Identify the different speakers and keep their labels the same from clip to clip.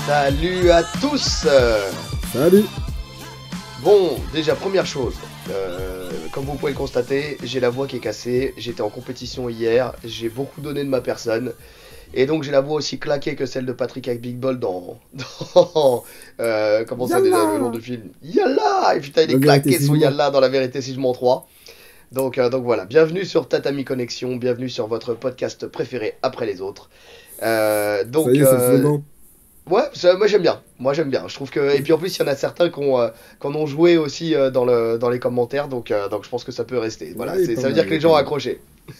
Speaker 1: Salut à tous.
Speaker 2: Salut.
Speaker 1: Bon, déjà première chose, comme vous pouvez le constater, j'ai la voix qui est cassée, j'étais en compétition hier, j'ai beaucoup donné de ma personne, et donc j'ai la voix aussi claquée que celle de Patrick avec Big Ball comment ça déjà le nom
Speaker 2: Yallah.
Speaker 1: du film? Yallah. Et putain il
Speaker 2: La
Speaker 1: est
Speaker 2: vérité,
Speaker 1: claqué
Speaker 2: si je
Speaker 1: son
Speaker 2: mens.
Speaker 1: Yallah dans La Vérité si je m'en 3. Donc voilà, bienvenue sur Tatami Connexion, bienvenue sur votre podcast préféré après les autres. Euh,
Speaker 2: Ça
Speaker 1: donc
Speaker 2: y est, c'est le
Speaker 1: euh,
Speaker 2: slogan.
Speaker 1: Ouais, moi j'aime bien. Moi j'aime bien. Je trouve que et puis en plus il y en a certains qui en ont joué aussi dans les commentaires, donc je pense que ça peut rester.
Speaker 2: Ouais,
Speaker 1: Voilà,
Speaker 2: il est pas
Speaker 1: ça veut
Speaker 2: mal,
Speaker 1: dire que
Speaker 2: il est
Speaker 1: les
Speaker 2: pas
Speaker 1: gens ont
Speaker 2: mal.
Speaker 1: accroché.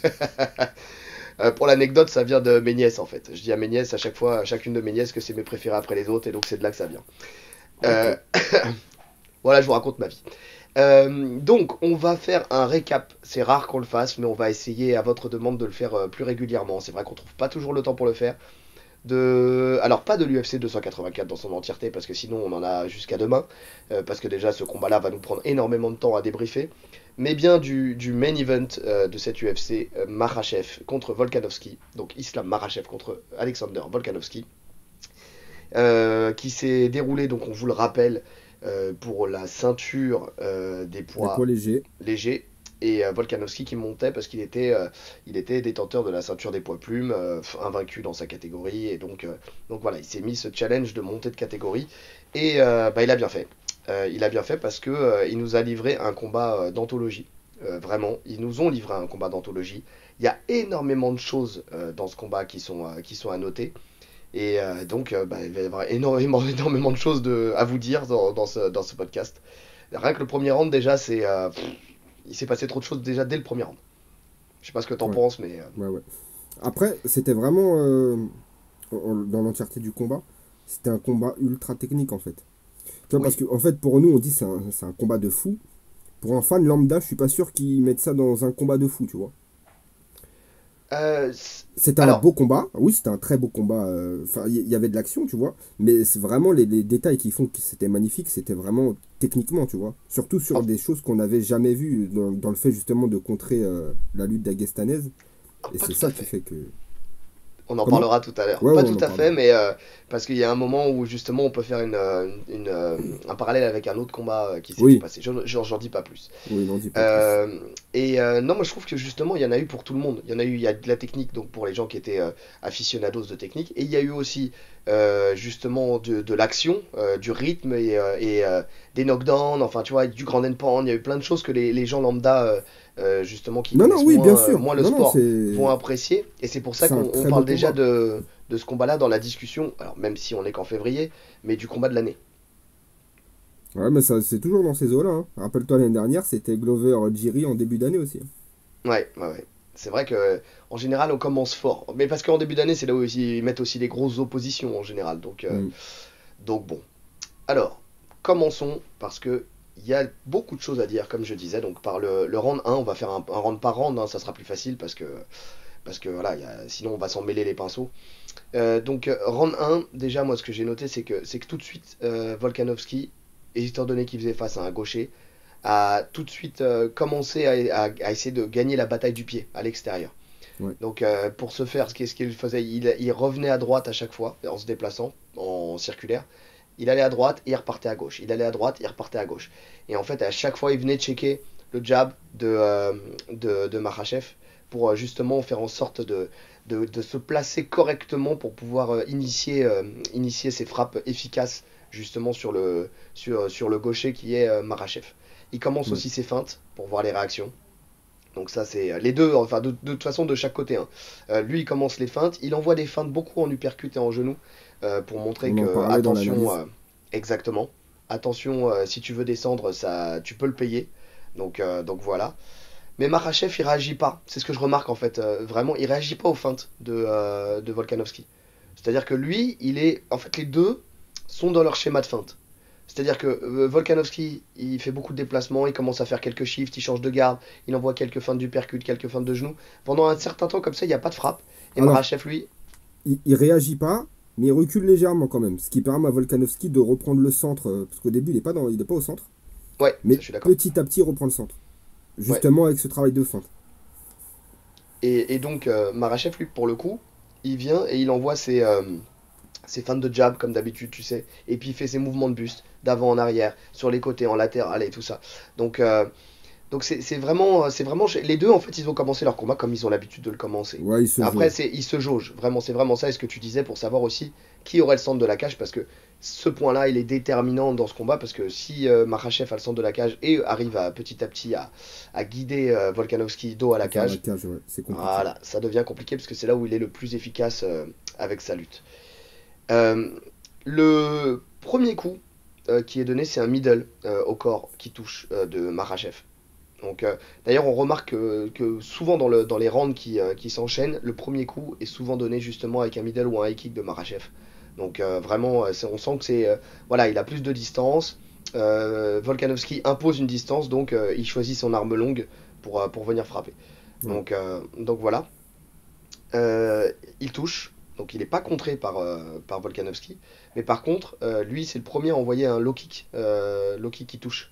Speaker 1: Pour l'anecdote, ça vient de mes nièces en fait. Je dis à mes nièces à chaque fois, à chacune de mes nièces que c'est mes préférés après les autres, et donc c'est de là que ça vient.
Speaker 2: Ok.
Speaker 1: Euh, voilà, je vous raconte ma vie. Donc on va faire un récap. C'est rare qu'on le fasse, mais on va essayer à votre demande de le faire plus régulièrement. C'est vrai qu'on trouve pas toujours le temps pour le faire. Alors pas de l'UFC 284 dans son entièreté parce que sinon on en a jusqu'à demain, parce que déjà ce combat-là va nous prendre énormément de temps à débriefer, mais bien du main event de cette UFC, Makhachev contre Volkanovski, donc Islam Makhachev contre Alexander Volkanovski, qui s'est déroulé, donc on vous le rappelle, pour la ceinture des
Speaker 2: Des poids
Speaker 1: poids
Speaker 2: légers.
Speaker 1: léger, et Volkanovski qui montait parce qu'il était détenteur de la ceinture des poids plumes, invaincu dans sa catégorie, et donc voilà, il s'est mis ce challenge de monter de catégorie, et il a bien fait. Il a bien fait parce que il nous a livré un combat d'anthologie. Vraiment, ils nous ont livré un combat d'anthologie. Il y a énormément de choses dans ce combat qui sont à noter. Et il va y avoir énormément de choses à vous dire dans ce podcast. Rien que le premier round, déjà, il s'est passé trop de choses déjà dès le premier round. Je sais pas ce que t'en
Speaker 2: Ouais,
Speaker 1: penses, mais
Speaker 2: ouais. Après, c'était vraiment, dans l'entièreté du combat, c'était un combat ultra technique en fait. Tu vois, parce
Speaker 1: oui.
Speaker 2: que en fait, pour nous, on dit c'est un combat de fou. Pour un fan lambda, je suis pas sûr qu'ils mettent ça dans un combat de fou, tu vois. C'était un
Speaker 1: Alors,
Speaker 2: beau combat, oui, c'était un très beau combat. Enfin, il y avait de l'action, tu vois. Mais c'est vraiment les détails qui font que c'était magnifique, c'était vraiment techniquement, tu vois. Surtout sur
Speaker 1: en-
Speaker 2: des choses qu'on n'avait jamais vues dans le fait justement de contrer la lutte d'Agestanaise. Et
Speaker 1: pas
Speaker 2: c'est
Speaker 1: tout à
Speaker 2: ça qui
Speaker 1: fait.
Speaker 2: fait que.
Speaker 1: On en
Speaker 2: Comment?
Speaker 1: parlera tout à l'heure.
Speaker 2: Ouais,
Speaker 1: Pas
Speaker 2: ouais, on
Speaker 1: tout
Speaker 2: en
Speaker 1: à fait,
Speaker 2: parlera.
Speaker 1: mais parce qu'il y a un moment où justement on peut faire un parallèle avec un autre combat qui s'était
Speaker 2: Oui,
Speaker 1: passé. J'en dis pas plus.
Speaker 2: oui, n'en dis pas plus.
Speaker 1: Euh, non, moi je trouve que justement il y en a eu pour tout le monde. Il y a de la technique donc pour les gens qui étaient aficionados de technique, et il y a eu aussi justement de l'action, du rythme et des knockdowns, enfin tu vois, du grand and pound. Il y a eu plein de choses que les gens lambda justement qui
Speaker 2: Non, non,
Speaker 1: connaissent
Speaker 2: oui, bien sûr.
Speaker 1: moins le
Speaker 2: Non, non,
Speaker 1: sport vont
Speaker 2: c'est.
Speaker 1: apprécier, et c'est pour ça
Speaker 2: C'est un
Speaker 1: qu'on
Speaker 2: très beau
Speaker 1: parle déjà
Speaker 2: combat.
Speaker 1: de ce combat-là dans la discussion. Alors même si on est qu'en février, mais du combat de l'année.
Speaker 2: Ouais, mais ça, c'est toujours dans ces eaux-là, hein. Rappelle-toi l'année dernière, c'était Glover Jiri en début d'année aussi, hein.
Speaker 1: Ouais. C'est vrai que en général on commence fort, mais parce qu'en début d'année c'est là où ils mettent aussi les grosses oppositions en général.
Speaker 2: Hmm.
Speaker 1: Donc bon. Alors commençons parce que il y a beaucoup de choses à dire comme je disais. Donc par le round 1, on va faire un round par round, hein, ça sera plus facile parce que voilà, sinon on va s'en mêler les pinceaux. Round 1, déjà moi ce que j'ai noté c'est que tout de suite Volkanovski, étant donné qu'il faisait face à un gaucher, a tout de suite commencé à essayer de gagner la bataille du pied à l'extérieur.
Speaker 2: Ouais.
Speaker 1: Donc pour ce faire, ce qu'il faisait, il revenait à droite à chaque fois en se déplaçant en circulaire. Il allait à droite et il repartait à gauche. Il allait à droite et il repartait à gauche. Et en fait, à chaque fois, il venait checker le jab de Makhachev pour justement faire en sorte de se placer correctement pour pouvoir initier ses frappes efficaces justement sur le gaucher qui est Makhachev. Il commence
Speaker 2: Ouais.
Speaker 1: aussi ses feintes pour voir les réactions. Donc ça c'est les deux, enfin de toute façon de chaque côté, hein. Lui il commence les feintes, il envoie des feintes beaucoup en uppercut et en genou pour montrer
Speaker 2: On en
Speaker 1: que
Speaker 2: parlait dans
Speaker 1: attention,
Speaker 2: l'analyse.
Speaker 1: exactement, attention, si tu veux descendre ça, tu peux le payer. Donc voilà. Mais Makhachev il réagit pas, c'est ce que je remarque en fait, vraiment il réagit pas aux feintes de Volkanovski. C'est-à-dire que lui il est, en fait les deux sont dans leur schéma de feinte. C'est-à-dire que Volkanovski, il fait beaucoup de déplacements, il commence à faire quelques shifts, il change de garde, il envoie quelques feintes du percute, quelques feintes de genoux. Pendant un certain temps comme ça, il n'y a pas de frappe. Et
Speaker 2: Alors,
Speaker 1: Makhachev, lui,
Speaker 2: il réagit pas, mais il recule légèrement quand même. Ce qui permet à Volkanovski de reprendre le centre. Parce qu'au début, il est pas au centre.
Speaker 1: ouais, ça
Speaker 2: Mais
Speaker 1: je suis d'accord.
Speaker 2: petit à petit, il reprend le centre.
Speaker 1: Ouais.
Speaker 2: Justement avec ce travail de feinte.
Speaker 1: Et donc, Makhachev, lui, pour le coup, il vient et il envoie Ses feintes de jab, comme d'habitude, tu sais. Et puis il fait ses mouvements de buste, d'avant en arrière, sur les côtés, en latéral et tout ça. Donc, c'est vraiment, les deux en fait, ils ont commencé leur combat comme ils ont l'habitude de le commencer.
Speaker 2: Ouais, il se
Speaker 1: Après,
Speaker 2: jauge.
Speaker 1: ils se jaugent. Vraiment, c'est vraiment ça. Et ce que tu disais pour savoir aussi qui aurait le centre de la cage, parce que ce point-là, il est déterminant dans ce combat, parce que si Makhachev a le centre de la cage et arrive petit à petit à guider Volkanovski dos à la
Speaker 2: À faire la
Speaker 1: cage,
Speaker 2: cage, ouais, c'est compliqué.
Speaker 1: voilà, ça devient compliqué parce que c'est là où il est le plus efficace avec sa lutte. Euh, le premier coup qui est donné, c'est un middle au corps qui touche de Makhachev. Donc, d'ailleurs, on remarque que souvent dans les rounds qui s'enchaînent, le premier coup est souvent donné justement avec un middle ou un high kick de Makhachev. Donc, vraiment, on sent que voilà, il a plus de distance. Volkanovski impose une distance, donc il choisit son arme longue pour venir frapper.
Speaker 2: Ouais.
Speaker 1: Donc voilà. Euh, il touche, donc il n'est pas contré par Volkanovski. Mais par contre, lui, c'est le premier à envoyer un low kick qui touche.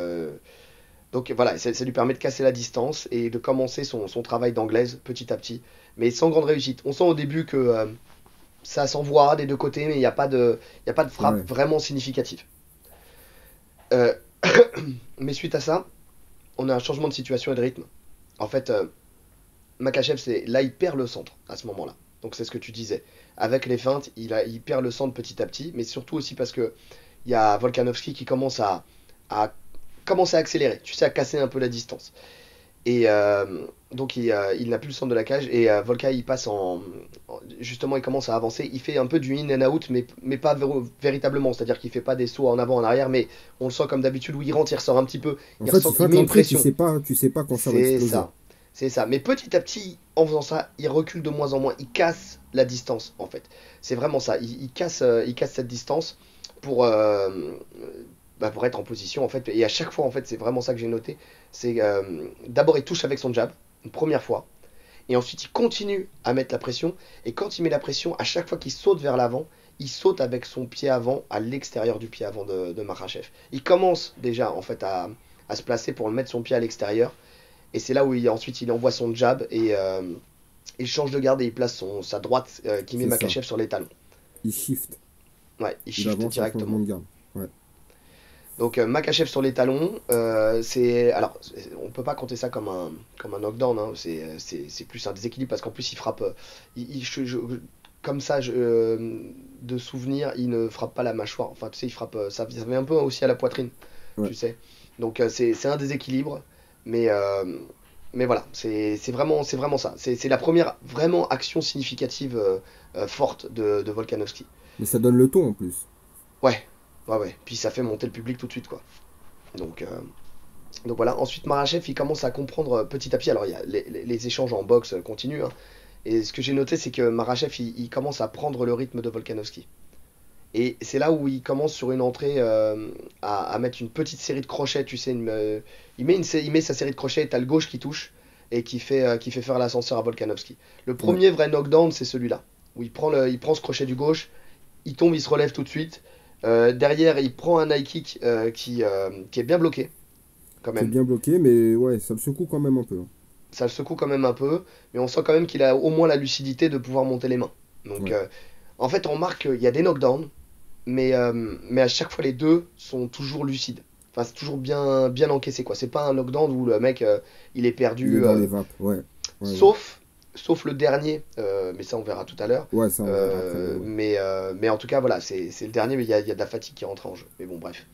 Speaker 1: Donc voilà, ça lui permet de casser la distance et de commencer son travail d'anglaise petit à petit, mais sans grande réussite. On sent au début que ça s'envoie des deux côtés, mais il y a pas de frappe
Speaker 2: Ouais.
Speaker 1: vraiment significative. Euh, mais suite à ça, on a un changement de situation et de rythme. En fait, Makachev, là, il perd le centre à ce moment-là. Donc c'est ce que tu disais. Avec les feintes, il perd le centre petit à petit, mais surtout aussi parce que il y a Volkanovski qui à commencer à accélérer, tu sais, à casser un peu la distance. Et donc il n'a plus le centre de la cage et Volka il passe justement il commence à avancer, il fait un peu du in and out mais pas véritablement, c'est-à-dire qu'il fait pas des sauts en avant en arrière mais on le sent comme d'habitude où il rentre, il ressort un petit peu,
Speaker 2: En fait, il
Speaker 1: il
Speaker 2: feinte
Speaker 1: met une
Speaker 2: l'entrée,
Speaker 1: pression.
Speaker 2: tu sais pas quand ça va
Speaker 1: C'est
Speaker 2: exploser.
Speaker 1: ça. C'est ça. Mais petit à petit, en faisant ça, il recule de moins en moins. Il casse la distance, en fait. C'est vraiment ça. Il casse cette distance pour, pour être en position, en fait. Et à chaque fois, en fait, c'est vraiment ça que j'ai noté. C'est d'abord, il touche avec son jab, une première fois. Et ensuite, il continue à mettre la pression. Et quand il met la pression, à chaque fois qu'il saute vers l'avant, il saute avec son pied avant à l'extérieur du pied avant de Makhachev. Il commence déjà, en fait, à se placer pour mettre son pied à l'extérieur. Et c'est là où ensuite il envoie son jab et il change de garde et il place sa droite qui met
Speaker 2: C'est ça.
Speaker 1: Makachev sur les talons.
Speaker 2: Il shift.
Speaker 1: Ouais, il
Speaker 2: Il
Speaker 1: shift
Speaker 2: avance en changement
Speaker 1: directement.
Speaker 2: de garde. Ouais.
Speaker 1: Donc Makachev sur les talons, alors on peut pas compter ça comme un knockdown, hein. C'est plus un déséquilibre parce qu'en plus il frappe, comme ça de souvenir, il ne frappe pas la mâchoire. Enfin tu sais, il frappe, ça vient un peu aussi à la poitrine,
Speaker 2: Ouais.
Speaker 1: tu sais. Donc c'est un déséquilibre, mais mais voilà, c'est vraiment ça. C'est la première vraiment action significative forte de Volkanovski.
Speaker 2: Mais ça donne le ton en plus.
Speaker 1: Ouais, ouais, ouais. Puis ça fait monter le public tout de suite, quoi. Donc, euh, donc voilà. Ensuite, Marachev, il commence à comprendre petit à petit. Alors, il y a les échanges en boxe continuent, hein. Et ce que j'ai noté, c'est que Marachev, il commence à prendre le rythme de Volkanovski. Et c'est là où il commence sur une entrée à mettre une petite série de crochets, tu sais. Il met sa série de crochets, t'as le gauche qui touche et qui fait faire l'ascenseur à Volkanovski. Le
Speaker 2: Ouais.
Speaker 1: premier vrai knockdown, c'est celui-là, où il prend ce crochet du gauche, il tombe, il se relève tout de suite. Derrière, il prend un high kick qui est bien bloqué, quand
Speaker 2: Qui est
Speaker 1: même.
Speaker 2: bien bloqué, mais ouais, ça le secoue quand même un peu, hein.
Speaker 1: Ça le secoue quand même un peu, mais on sent quand même qu'il a au moins la lucidité de pouvoir monter les mains. Donc,
Speaker 2: Ouais.
Speaker 1: en fait, on remarque qu'il y a des knockdowns, mais à chaque fois, les deux sont toujours lucides. Enfin, c'est toujours bien, bien encaissé, quoi. C'est pas un knockdown où le mec, il est
Speaker 2: Il est
Speaker 1: perdu.
Speaker 2: dans les vapes. Ouais. Ouais, ouais.
Speaker 1: Sauf, sauf le dernier, mais ça, on verra tout à l'heure.
Speaker 2: Ouais, ça on verra après, mais ouais.
Speaker 1: Mais en tout cas, voilà, c'est le dernier, mais il y a de la fatigue qui rentre en jeu. Mais bon, bref.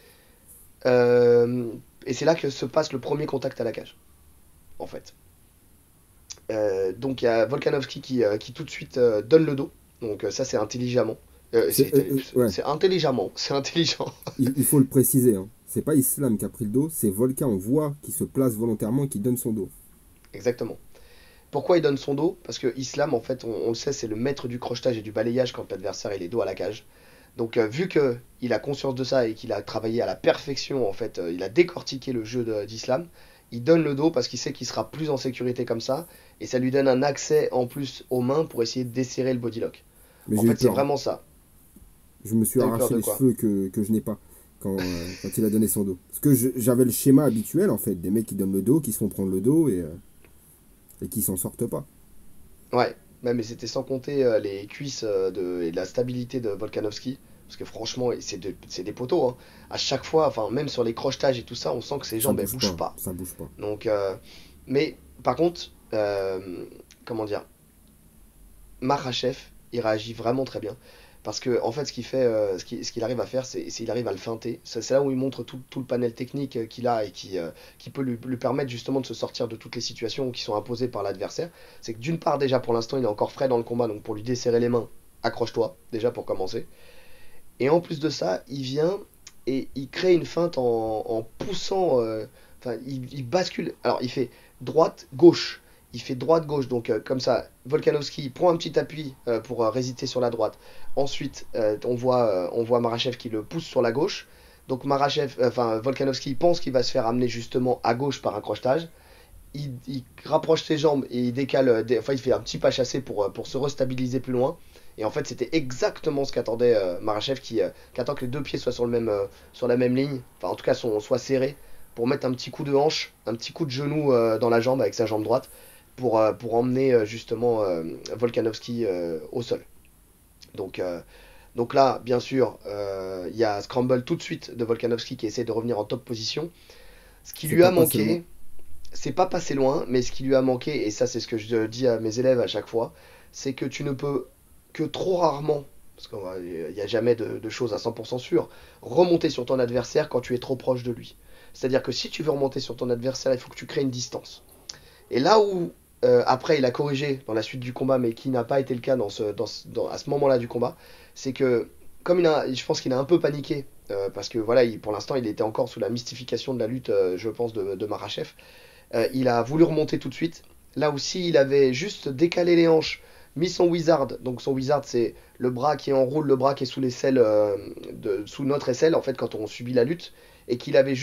Speaker 1: Euh, et c'est là que se passe le premier contact à la cage, en fait. Donc il y a Volkanovski qui tout de suite donne le dos. Donc ça c'est intelligemment.
Speaker 2: Ouais.
Speaker 1: C'est intelligemment, c'est intelligent.
Speaker 2: Il faut le préciser, hein. C'est pas Islam qui a pris le dos, c'est Volcan. On voit qui se place volontairement et qui donne son dos.
Speaker 1: Exactement. Pourquoi il donne son dos? Parce que Islam, en fait, on le sait, c'est le maître du crochetage et du balayage quand l'adversaire il est dos à la cage. Donc vu que il a conscience de ça et qu'il a travaillé à la perfection, en fait, il a décortiqué le jeu d'Islam, il donne le dos parce qu'il sait qu'il sera plus en sécurité comme ça, et ça lui donne un accès en plus aux mains pour essayer de desserrer le bodylock.
Speaker 2: Mais
Speaker 1: En
Speaker 2: j'ai eu
Speaker 1: fait, c'est
Speaker 2: peur, hein.
Speaker 1: vraiment ça.
Speaker 2: Je me suis
Speaker 1: T'as eu peur
Speaker 2: arraché
Speaker 1: de
Speaker 2: les
Speaker 1: quoi?
Speaker 2: cheveux que je n'ai pas quand il a donné son dos. Parce que j'avais le schéma habituel, en fait, des mecs qui donnent le dos, qui se font prendre le dos et qui s'en sortent pas.
Speaker 1: Ouais. Ouais, mais c'était sans compter les cuisses et la stabilité de Volkanovski. Parce que franchement, c'est des poteaux, hein. À chaque fois, enfin, même sur les crochetages et tout ça, on sent que ses
Speaker 2: Ça
Speaker 1: jambes, elles
Speaker 2: bouge
Speaker 1: bougent
Speaker 2: pas,
Speaker 1: pas.
Speaker 2: ça bouge pas.
Speaker 1: Donc, mais par contre, comment dire, Makhachev, il réagit vraiment très bien. Parce que, en fait, ce qu'il arrive à faire, c'est il arrive à le feinter. C'est là où il montre tout le panel technique qu'il a et qui peut lui permettre justement de se sortir de toutes les situations qui sont imposées par l'adversaire. C'est que d'une part, déjà pour l'instant, il est encore frais dans le combat, donc pour lui desserrer les mains, accroche-toi, déjà pour commencer. Et en plus de ça, il vient et il crée une feinte en poussant. Enfin, il bascule. Alors, il fait droite-gauche. Il fait droite-gauche. Donc, comme ça, Volkanovski prend un petit appui pour résister sur la droite. Ensuite, on voit Marachev qui le pousse sur la gauche. Donc, Volkanovski pense qu'il va se faire amener justement à gauche par un crochetage. Il rapproche ses jambes et il décale. Enfin, il fait un petit pas chassé pour se restabiliser plus loin. Et en fait, c'était exactement ce qu'attendait Marachev qui attend que les deux pieds soient sur la même ligne, enfin en tout cas soient serrés, pour mettre un petit coup de hanche, un petit coup de genou dans la jambe avec sa jambe droite, pour emmener justement Volkanovski au sol. Donc, euh, donc là, bien sûr, il y a Scramble tout de suite de Volkanovski qui essaie de revenir en top position. Ce qui
Speaker 2: C'est
Speaker 1: lui a
Speaker 2: pas passé loin.
Speaker 1: manqué, c'est pas passé loin, mais ce qui lui a manqué, et ça c'est ce que je dis à mes élèves à chaque fois, c'est que tu ne peux que trop rarement, parce qu'il n'y a jamais de choses à 100% sûres, remonter sur ton adversaire quand tu es trop proche de lui. C'est-à-dire que si tu veux remonter sur ton adversaire, il faut que tu crées une distance. Et là où, après, il a corrigé dans la suite du combat, mais qui n'a pas été le cas à ce moment-là du combat, c'est que, je pense qu'il a un peu paniqué, parce que voilà, pour l'instant, il était encore sous la mystification de la lutte, je pense, de Marachev. Il a voulu remonter tout de suite. Là aussi, il avait juste décalé les hanches, mis son wizard. Donc son wizard, c'est le bras qui enroule, le bras qui est sous l'aisselle, sous notre aisselle, en fait, quand on subit la lutte. Et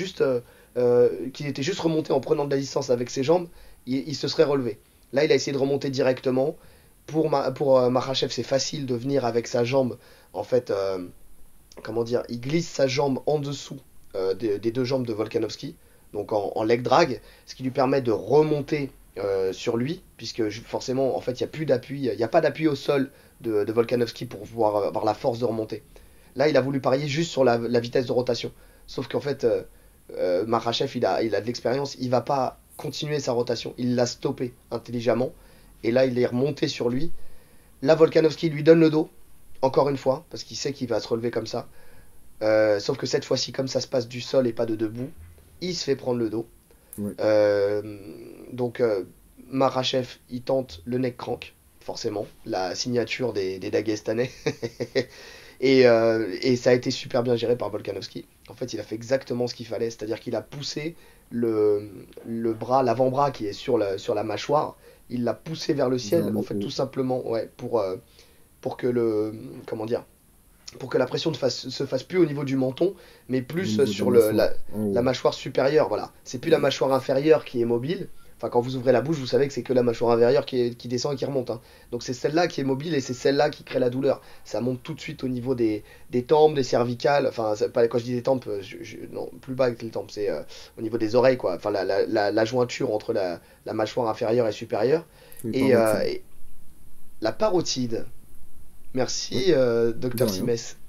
Speaker 1: qu'il était juste remonté en prenant de la distance avec ses jambes, il se serait relevé. Là, il a essayé de remonter directement. Pour Makhachev, c'est facile de venir avec sa jambe. En fait, comment dire, il glisse sa jambe en dessous des deux jambes de Volkanovski, donc en leg drag, ce qui lui permet de remonter sur lui, puisque forcément, en fait, il n'y a plus d'appui, il n'y a pas d'appui au sol de Volkanovski pour pouvoir avoir la force de remonter. Là, il a voulu parier juste sur la vitesse de rotation. Sauf qu'en fait, Makhachev, il a de l'expérience, il va pas continuer sa rotation, il l'a stoppé intelligemment, et là, il est remonté sur lui. Là, Volkanovski lui donne le dos, encore une fois, parce qu'il sait qu'il va se relever comme ça. Sauf que cette fois-ci, comme ça se passe du sol et pas de debout, il se fait prendre le dos.
Speaker 2: Ouais.
Speaker 1: Euh, donc, Marachev, il tente le neck crank, forcément, la signature des Dagestanais. Et ça a été super bien géré par Volkanovski. En fait, il a fait exactement ce qu'il fallait, c'est-à-dire qu'il a poussé le bras, l'avant-bras qui est sur la mâchoire, il l'a poussé vers le
Speaker 2: Vers
Speaker 1: ciel, en
Speaker 2: le
Speaker 1: fait, tout
Speaker 2: haut.
Speaker 1: simplement, ouais, pour que comment dire, pour que la pression se fasse plus au niveau du menton, mais
Speaker 2: Au
Speaker 1: plus
Speaker 2: niveau de la
Speaker 1: sur
Speaker 2: mâchoire. En
Speaker 1: la
Speaker 2: haut.
Speaker 1: mâchoire supérieure. Voilà. C'est plus la mâchoire inférieure qui est mobile. Enfin, quand vous ouvrez la bouche, vous savez que c'est que la mâchoire inférieure qui descend et qui remonte, hein. Donc c'est celle-là qui est mobile et c'est celle-là qui crée la douleur. Ça monte tout de suite au niveau des tempes, des cervicales. Enfin, pas, quand je dis des tempes, non, plus bas que les tempes, c'est au niveau des oreilles, quoi. Enfin, la jointure entre la mâchoire inférieure et supérieure.
Speaker 2: Les
Speaker 1: Et
Speaker 2: parotides.
Speaker 1: et la parotide.
Speaker 2: Ouais.
Speaker 1: Merci,
Speaker 2: De
Speaker 1: docteur
Speaker 2: rien.
Speaker 1: Simès.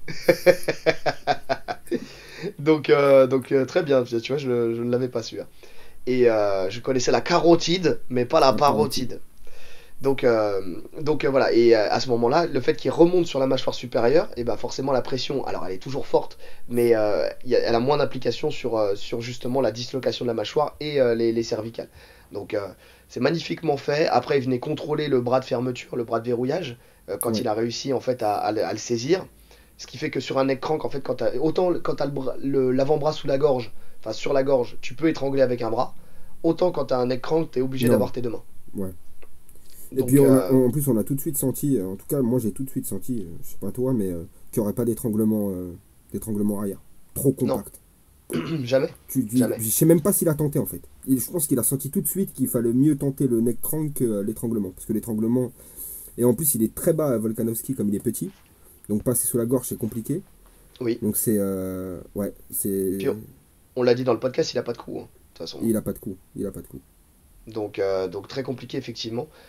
Speaker 1: Donc, très bien, tu vois, je ne l'avais pas su, hein. Et je connaissais la carotide, mais pas la
Speaker 2: La parotide.
Speaker 1: parotide. Donc, voilà, et à ce moment-là, le fait qu'il remonte sur la mâchoire supérieure, et ben forcément la pression, alors elle est toujours forte, mais elle a moins d'application sur justement la dislocation de la mâchoire et les cervicales. Donc c'est magnifiquement fait. Après, il venait contrôler le bras de fermeture, le bras de verrouillage, quand
Speaker 2: Ouais.
Speaker 1: il a réussi en fait à le saisir. Ce qui fait que sur un neck crank, en fait, autant quand tu as l'avant-bras sous la gorge, enfin sur la gorge, tu peux étrangler avec un bras, autant quand tu as un neck crank, tu es obligé
Speaker 2: Non.
Speaker 1: d'avoir tes deux mains.
Speaker 2: Ouais. Et puis
Speaker 1: Donc,
Speaker 2: en plus on a tout de suite senti, en tout cas moi j'ai tout de suite senti, je sais pas toi, mais qu'il n'y aurait pas d'étranglement arrière. Trop
Speaker 1: non,
Speaker 2: compact.
Speaker 1: jamais,
Speaker 2: Je
Speaker 1: jamais.
Speaker 2: sais même pas s'il a tenté en fait. Je pense qu'il a senti tout de suite qu'il fallait mieux tenter le neck crank que l'étranglement. Parce que l'étranglement. Et en plus il est très bas Volkanovski comme il est petit. Donc passer sous la gorge c'est compliqué.
Speaker 1: Oui.
Speaker 2: Donc c'est. Ouais,
Speaker 1: Puis
Speaker 2: c'est.
Speaker 1: on l'a dit dans le podcast, il a pas de coup, hein, de toute façon.
Speaker 2: Il a pas de coup. Il a pas de coup.
Speaker 1: Donc très compliqué, effectivement.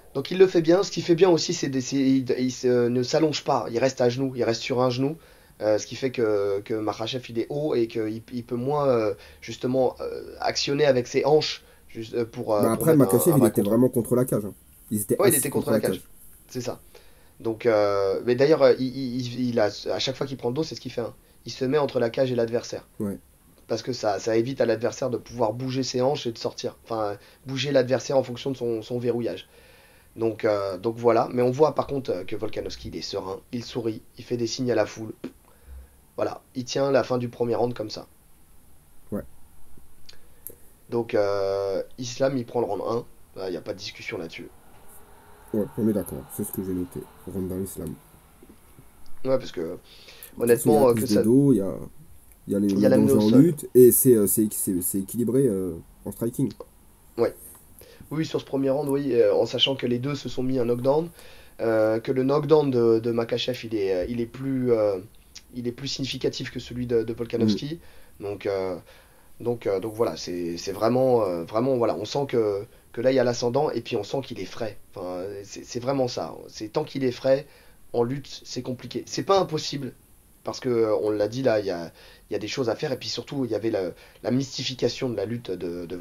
Speaker 1: Donc il le fait bien. Ce qu'il fait bien aussi, ne s'allonge pas. Il reste à genoux. Il reste sur un genou. Ce qui fait que Makhachev il est haut et qu'il peut moins justement actionner avec ses hanches
Speaker 2: Bah
Speaker 1: pour
Speaker 2: après,
Speaker 1: mettre
Speaker 2: Makachev,
Speaker 1: un
Speaker 2: il
Speaker 1: vrai
Speaker 2: était
Speaker 1: contrôle.
Speaker 2: vraiment contre la cage, hein. Ils étaient
Speaker 1: Ouais, il était
Speaker 2: assis
Speaker 1: contre
Speaker 2: contre
Speaker 1: la
Speaker 2: la
Speaker 1: cage.
Speaker 2: cage.
Speaker 1: C'est ça. Donc, mais d'ailleurs, à chaque fois qu'il prend le dos, c'est ce qu'il fait, hein. Il se met entre la cage et l'adversaire.
Speaker 2: Ouais.
Speaker 1: Parce que ça évite à l'adversaire de pouvoir bouger ses hanches et de sortir. Enfin, bouger l'adversaire en fonction de son verrouillage. Donc voilà. Mais on voit par contre que Volkanovski, il est serein, il sourit, il fait des signes à la foule. Voilà. Il tient la fin du premier round comme ça.
Speaker 2: Ouais.
Speaker 1: Donc, Islam, il prend le round 1. Il n'y a pas de discussion là-dessus.
Speaker 2: Ouais, on est d'accord. C'est ce que j'ai noté. Ronda Islam.
Speaker 1: Ouais, parce que
Speaker 2: De toute façon, il y a la
Speaker 1: honnêtement,
Speaker 2: prise de dos, il y a
Speaker 1: il y a
Speaker 2: le
Speaker 1: l'amener
Speaker 2: danger
Speaker 1: au
Speaker 2: en
Speaker 1: sol.
Speaker 2: lutte, et c'est équilibré en striking.
Speaker 1: Ouais. Oui, sur ce premier round, oui, en sachant que les deux se sont mis un knockdown, que le knockdown de Makhachev, il est plus significatif que celui de
Speaker 2: Mm.
Speaker 1: Volkanovski. Donc, donc voilà, c'est vraiment, vraiment, voilà, on sent que là, il y a l'ascendant, et puis on sent qu'il est frais. Enfin, c'est vraiment ça. C'est tant qu'il est frais, en lutte, c'est compliqué. C'est pas impossible, parce que on l'a dit là, il y a des choses à faire, et puis surtout, il y avait la mystification de la lutte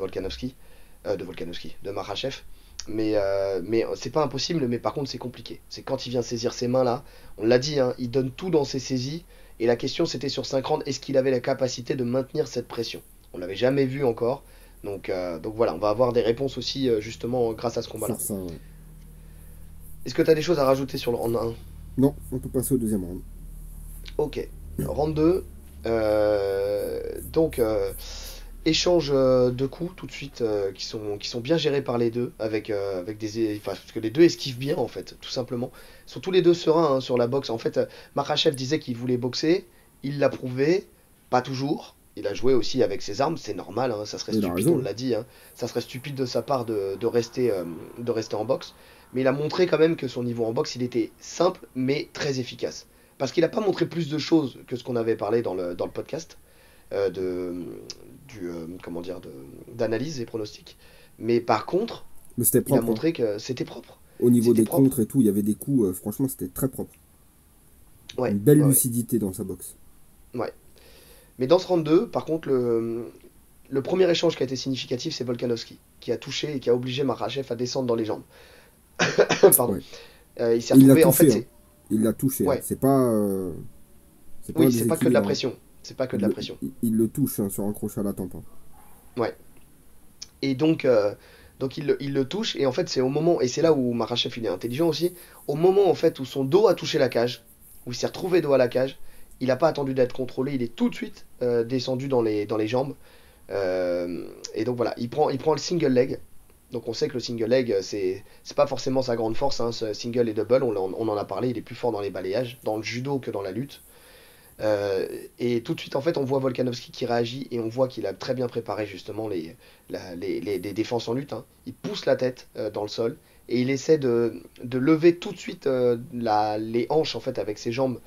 Speaker 1: de Makhachev. Mais c'est pas impossible, mais par contre c'est compliqué. C'est quand il vient saisir ses mains là, on l'a dit, hein, il donne tout dans ses saisies. Et la question c'était sur 5 rounds, est-ce qu'il avait la capacité de maintenir cette pression? On l'avait jamais vu encore. Donc voilà, on va avoir des réponses aussi justement grâce à ce combat-là.
Speaker 2: Sur ça, ouais.
Speaker 1: Est-ce que tu as des choses à rajouter sur le round 1?
Speaker 2: Non, on peut passer au deuxième round.
Speaker 1: Ok. Round 2. Donc, échange de coups tout de suite qui sont bien gérés par les deux, avec enfin, parce que les deux esquivent bien en fait, tout simplement. Ils sont tous les deux sereins hein, sur la boxe. En fait, Makhachev disait qu'il voulait boxer, il l'a prouvé, pas toujours. Il a joué aussi avec ses armes, c'est normal, hein, ça serait
Speaker 2: Il a
Speaker 1: stupide, on
Speaker 2: raison, hein.
Speaker 1: l'a dit, hein, ça serait stupide de sa part de rester en boxe. Mais il a montré quand même que son niveau en boxe, il était simple mais très efficace. Parce qu'il n'a pas montré plus de choses que ce qu'on avait parlé dans le podcast euh, de, comment dire, d'analyse et pronostic. Mais par contre,
Speaker 2: Mais c'était
Speaker 1: il a
Speaker 2: propre, hein.
Speaker 1: montré que c'était propre.
Speaker 2: Au niveau
Speaker 1: C'était
Speaker 2: des
Speaker 1: propre.
Speaker 2: contres et tout, il y avait des coups, franchement, c'était très propre.
Speaker 1: Ouais,
Speaker 2: Une belle
Speaker 1: ouais, ouais,
Speaker 2: lucidité dans sa boxe.
Speaker 1: ouais. Mais dans ce round 2, par contre, le premier échange qui a été significatif, c'est Volkanovski, qui a touché et qui a obligé Makhachev à descendre dans les jambes. Pardon.
Speaker 2: Ouais.
Speaker 1: Il s'est
Speaker 2: Et il l'a
Speaker 1: retrouvé, en fait,
Speaker 2: touché, hein. Il l'a touché, hein.
Speaker 1: Ouais,
Speaker 2: C'est pas un
Speaker 1: oui, c'est pas que de la
Speaker 2: déséquilibre, hein.
Speaker 1: pression. C'est pas que de la pression.
Speaker 2: Il le touche, hein, sur un crochet à la tempe, hein.
Speaker 1: Ouais. Et donc il le touche, et en fait, c'est au moment, et c'est là où Makhachev il est intelligent aussi, au moment en fait où son dos a touché la cage, où il s'est retrouvé dos à la cage, il n'a pas attendu d'être contrôlé, il est tout de suite descendu dans les jambes. Et donc voilà, il prend le single leg. Donc on sait que le single leg, c'est pas forcément sa grande force, hein, ce single et double, on en a parlé, il est plus fort dans les balayages, dans le judo que dans la lutte. Euh, et tout de suite, en fait, on voit Volkanovski qui réagit et on voit qu'il a très bien préparé justement les défenses en lutte, hein. Il pousse la tête dans le sol et il essaie de lever tout de suite les hanches en fait avec ses jambes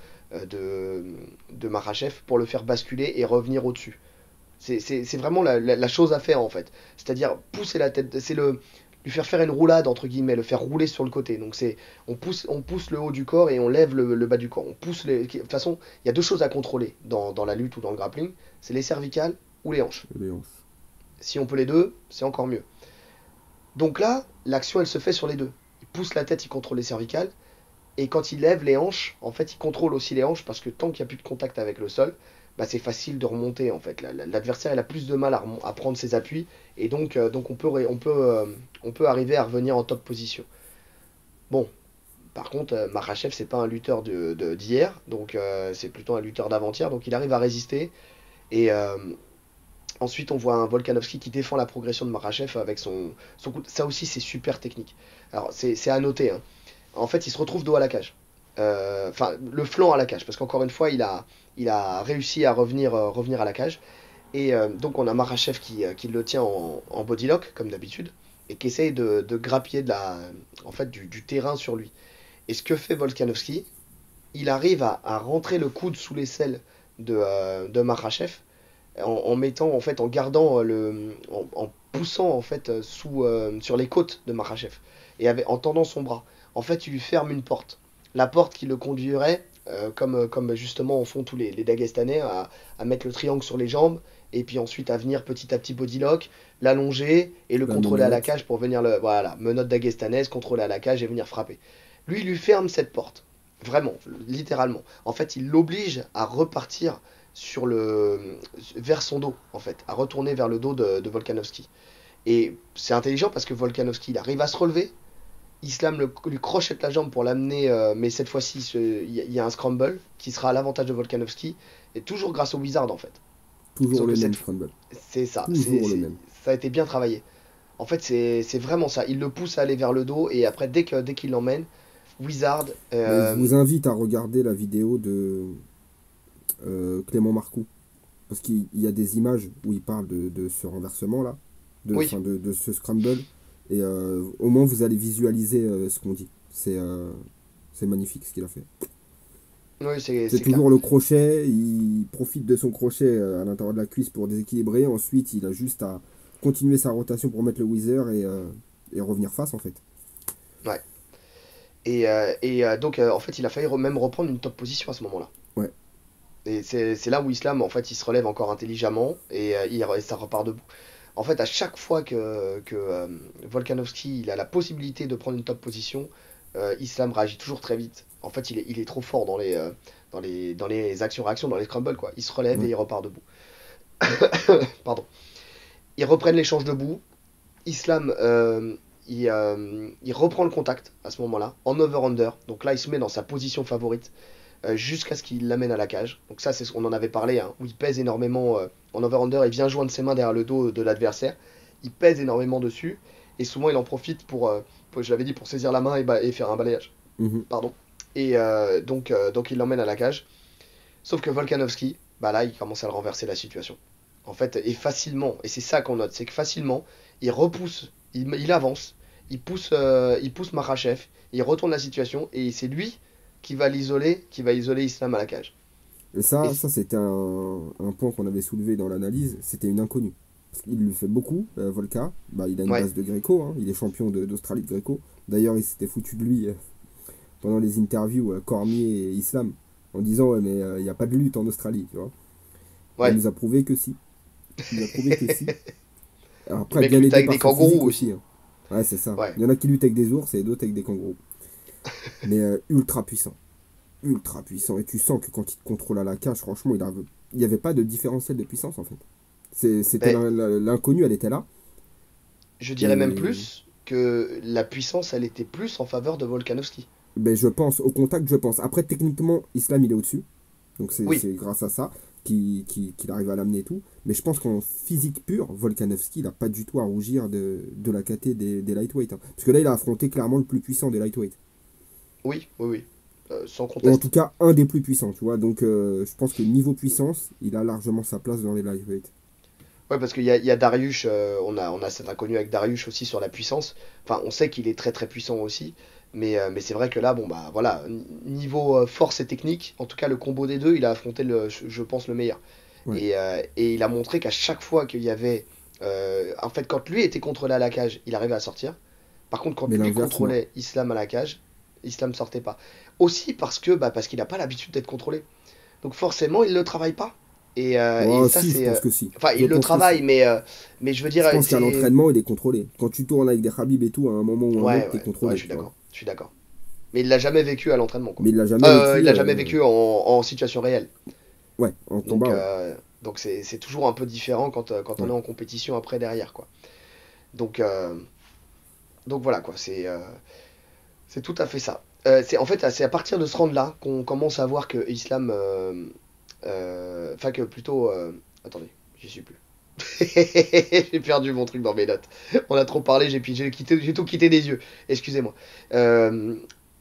Speaker 1: de Makhachev pour le faire basculer et revenir au-dessus. C'est vraiment la chose à faire en fait. C'est-à-dire pousser la tête, lui faire faire une roulade entre guillemets, le faire rouler sur le côté. Donc on pousse le haut du corps et on lève le bas du corps. De toute façon, il y a deux choses à contrôler dans la lutte ou dans le grappling, c'est les cervicales ou les hanches.
Speaker 2: Les hanches.
Speaker 1: Si on peut les deux, c'est encore mieux. Donc là, l'action elle se fait sur les deux. Il pousse la tête, il contrôle les cervicales. Et quand il lève les hanches, en fait, il contrôle aussi les hanches parce que tant qu'il n'y a plus de contact avec le sol, bah, c'est facile de remonter en fait. L'adversaire il a plus de mal à prendre ses appuis et donc on peut arriver à revenir en top position. Bon, par contre, Makhachev c'est pas un lutteur d'hier, donc c'est plutôt un lutteur d'avant-hier, donc il arrive à résister. Et ensuite on voit un Volkanovski qui défend la progression de Makhachev avec son coup. Ça aussi c'est super technique. Alors c'est à noter, hein. En fait, il se retrouve dos à la cage. Enfin, le flanc à la cage, parce qu'encore une fois, il a réussi à revenir à la cage. Et donc, on a Makhachev qui le tient en bodylock, comme d'habitude, et qui essaye de grappiller en fait, du terrain sur lui. Et ce que fait Volkanovski, il arrive à rentrer le coude sous l'aisselle de Makhachev en mettant, en fait, en gardant poussant en fait sur les côtes de Makhachev et en tendant son bras. En fait, il lui ferme une porte. La porte qui le conduirait, comme justement en font tous les Dagestanais, à mettre le triangle sur les jambes et puis ensuite à venir petit à petit bodylock, l'allonger et le
Speaker 2: La
Speaker 1: contrôler à la
Speaker 2: menotte.
Speaker 1: cage pour venir voilà, menotte dagestanaise, contrôler à la cage et venir frapper. Lui, il lui ferme cette porte. Vraiment, littéralement. En fait, il l'oblige à repartir vers son dos, en fait, à retourner vers le dos de Volkanovski. Et c'est intelligent parce que Volkanovski, il arrive à se relever. Islam lui crochette la jambe pour l'amener, mais cette fois-ci, il y a un scramble qui sera à l'avantage de Volkanovski, et toujours grâce au Wizard en fait.
Speaker 2: Toujours
Speaker 1: Sauf
Speaker 2: le
Speaker 1: que
Speaker 2: même scramble.
Speaker 1: c'est ça,
Speaker 2: Toujours le même.
Speaker 1: ça a été bien travaillé. En fait, c'est vraiment ça. Il le pousse à aller vers le dos, et après, dès qu'il l'emmène, Wizard,
Speaker 2: Mais je vous invite à regarder la vidéo de Clément Marcoux. Parce qu'il y a des images où il parle de ce renversement-là,
Speaker 1: oui,
Speaker 2: enfin de ce scramble. Et au moins, vous allez visualiser ce qu'on dit. C'est magnifique ce qu'il a fait.
Speaker 1: oui,
Speaker 2: C'est
Speaker 1: c'est clair.
Speaker 2: toujours le crochet, il profite de son crochet à l'intérieur de la cuisse pour déséquilibrer. Ensuite, il a juste à continuer sa rotation pour mettre le whizzer et revenir face en fait.
Speaker 1: Ouais. Donc, en fait, il a failli même reprendre une top position à ce moment-là.
Speaker 2: Ouais.
Speaker 1: Et c'est là où Islam, en fait, il se relève encore intelligemment et ça repart debout. En fait, à chaque fois que Volkanovski il a la possibilité de prendre une top position, Islam réagit toujours très vite. En fait, il est trop fort dans les actions-réactions, dans les scrambles, quoi. Il se relève et
Speaker 2: Ouais.
Speaker 1: il repart debout. Pardon. Ils reprennent l'échange debout. Islam, il reprend le contact à ce moment-là, en over-under. Donc là, il se met dans sa position favorite jusqu'à ce qu'il l'amène à la cage. Donc ça, c'est ce qu'on en avait parlé, hein, où il pèse énormément en over-under. Il vient joindre ses mains derrière le dos de l'adversaire. Il pèse énormément dessus. Et souvent, il en profite je l'avais dit, pour saisir la main et faire un balayage.
Speaker 2: Mhm.
Speaker 1: Pardon. Donc il l'emmène à la cage. Sauf que Volkanovski, bah là, il commence à le renverser la situation. En fait, et facilement, et c'est ça qu'on note, c'est que facilement, il repousse, il avance, il pousse Makhachev, il retourne la situation, et c'est lui qui va isoler Islam à la cage.
Speaker 2: Et
Speaker 1: Et
Speaker 2: ça c'était un point qu'on avait soulevé dans l'analyse, c'était une inconnue. Parce qu'il le fait beaucoup, Volka. Bah, il a une
Speaker 1: ouais,
Speaker 2: base de Gréco, hein. Il est champion d'Australie de Gréco. D'ailleurs, il s'était foutu de lui pendant les interviews Cormier et Islam, en disant ouais, mais il n'y a pas de lutte en Australie, tu vois. Bah, il
Speaker 1: ouais.
Speaker 2: nous a prouvé que si. Il nous a prouvé que si. Alors
Speaker 1: Le
Speaker 2: après,
Speaker 1: mec
Speaker 2: bien
Speaker 1: lutte
Speaker 2: aidé
Speaker 1: avec
Speaker 2: par
Speaker 1: des
Speaker 2: son physique
Speaker 1: kangourous
Speaker 2: aussi,
Speaker 1: aussi.
Speaker 2: hein. Ouais, c'est ça.
Speaker 1: Ouais,
Speaker 2: Il y en a qui luttent avec des ours et d'autres avec des kangourous. Mais ultra puissant. Ultra puissant. Et tu sens que quand il te contrôle à la cage, franchement, il n'y avait pas de différentiel de puissance en fait. C'était
Speaker 1: mais
Speaker 2: l'inconnu, elle était là.
Speaker 1: je dirais même
Speaker 2: Et
Speaker 1: plus que la puissance, elle était plus en faveur de Volkanovski.
Speaker 2: ben, je pense, au contact, je pense. Après, techniquement, Islam, il est au-dessus. Donc
Speaker 1: Oui,
Speaker 2: c'est grâce à ça qu'il arrive à l'amener et tout. Mais je pense qu'en physique pure, Volkanovski, il n'a pas du tout à rougir de la KT des lightweight, hein. Parce que là, il a affronté clairement le plus puissant des lightweight.
Speaker 1: oui, oui, oui, sans
Speaker 2: Ou en tout
Speaker 1: conteste.
Speaker 2: cas, un des plus puissants, tu vois. Donc je pense que niveau puissance, il a largement sa place dans les lightweight.
Speaker 1: Ouais, parce il y a Darius, on a cet inconnu avec Darius aussi sur la puissance. Enfin, on sait qu'il est très très puissant aussi. Mais c'est vrai que là, bon, bah voilà, niveau force et technique, en tout cas, le combo des deux, il a affronté, je pense, le meilleur.
Speaker 2: Ouais.
Speaker 1: Et il a montré qu'à chaque fois qu'il y avait. En fait, quand lui était contrôlé à la cage, il arrivait à sortir. Par contre, quand
Speaker 2: Mais
Speaker 1: lui
Speaker 2: l'inverse, non.
Speaker 1: contrôlait Islam à la cage, Islam sortait pas. Aussi parce qu'il n'a pas l'habitude d'être contrôlé. Donc forcément, il ne le travaille pas. Et
Speaker 2: Oh,
Speaker 1: ça,
Speaker 2: si, je
Speaker 1: c'est.
Speaker 2: pense que si.
Speaker 1: Enfin,
Speaker 2: Je
Speaker 1: il le
Speaker 2: pense que
Speaker 1: travaille,
Speaker 2: si.
Speaker 1: mais je veux dire,
Speaker 2: Je pense qu'à
Speaker 1: c'est.
Speaker 2: l'entraînement, il est contrôlé. Quand tu tournes avec des Habib et tout, à un moment ou un autre,
Speaker 1: Ouais,
Speaker 2: t'es
Speaker 1: ouais, je
Speaker 2: contrôlé,
Speaker 1: suis
Speaker 2: tu vois.
Speaker 1: d'accord. Je suis d'accord. Mais il l'a jamais vécu à l'entraînement, quoi.
Speaker 2: Mais il l'a jamais vécu.
Speaker 1: Il l'a jamais vécu en situation réelle.
Speaker 2: Ouais, en
Speaker 1: Donc,
Speaker 2: combat, ouais.
Speaker 1: c'est toujours un peu différent quand on est
Speaker 2: Ouais.
Speaker 1: en compétition après derrière, quoi. Donc, euh, donc voilà, quoi. C'est tout à fait ça. En fait, c'est à partir de ce round-là qu'on commence à voir que Islam. Enfin, que plutôt. Attendez, j'y suis plus. J'ai perdu mon truc dans mes notes. On a trop parlé, j'ai tout quitté des yeux. Excusez-moi. Euh,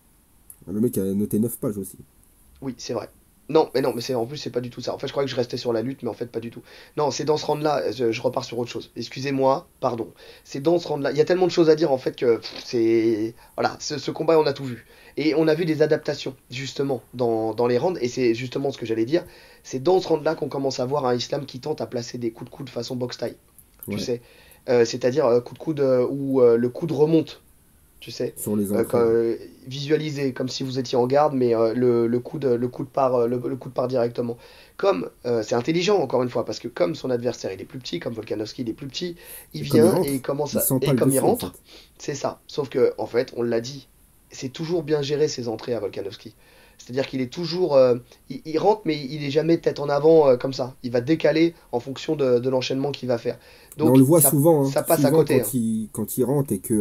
Speaker 2: Le mec a noté 9 pages aussi.
Speaker 1: oui, c'est vrai. Non, mais en plus c'est pas du tout ça. En fait, je croyais que je restais sur la lutte, mais en fait pas du tout. Non, c'est dans ce round-là, je repars sur autre chose. Excusez-moi, pardon. C'est dans ce round-là. Il y a tellement de choses à dire en fait que c'est voilà, ce combat on a tout vu. Et on a vu des adaptations justement dans les rounds et c'est justement ce que j'allais dire. C'est dans ce round-là qu'on commence à voir un Islam qui tente à placer des coups de coude façon boxe taille. Tu
Speaker 2: Ouais.
Speaker 1: sais. C'est-à-dire coup de coude où le coude remonte, tu sais,
Speaker 2: sur les entrées. Ouais.
Speaker 1: visualiser comme si vous étiez en garde, mais le coude part directement. Comme c'est intelligent encore une fois, parce que comme son adversaire il est plus petit, comme Volkanovski il est plus petit, il
Speaker 2: Et comme il
Speaker 1: vient et il
Speaker 2: rentre,
Speaker 1: commence
Speaker 2: il
Speaker 1: à,
Speaker 2: sent pas
Speaker 1: et
Speaker 2: le
Speaker 1: comme il
Speaker 2: dessus en
Speaker 1: rentre,
Speaker 2: fait.
Speaker 1: c'est ça. Sauf que en fait, on l'a dit, c'est toujours bien géré ses entrées à Volkanovski. C'est-à-dire qu'il est toujours, il rentre mais il est jamais tête en avant comme ça. Il va décaler en fonction de l'enchaînement qu'il va faire.
Speaker 2: Mais on le
Speaker 1: Donc
Speaker 2: voit souvent, hein.
Speaker 1: ça passe à
Speaker 2: Souvent
Speaker 1: côté, hein.
Speaker 2: quand il rentre et que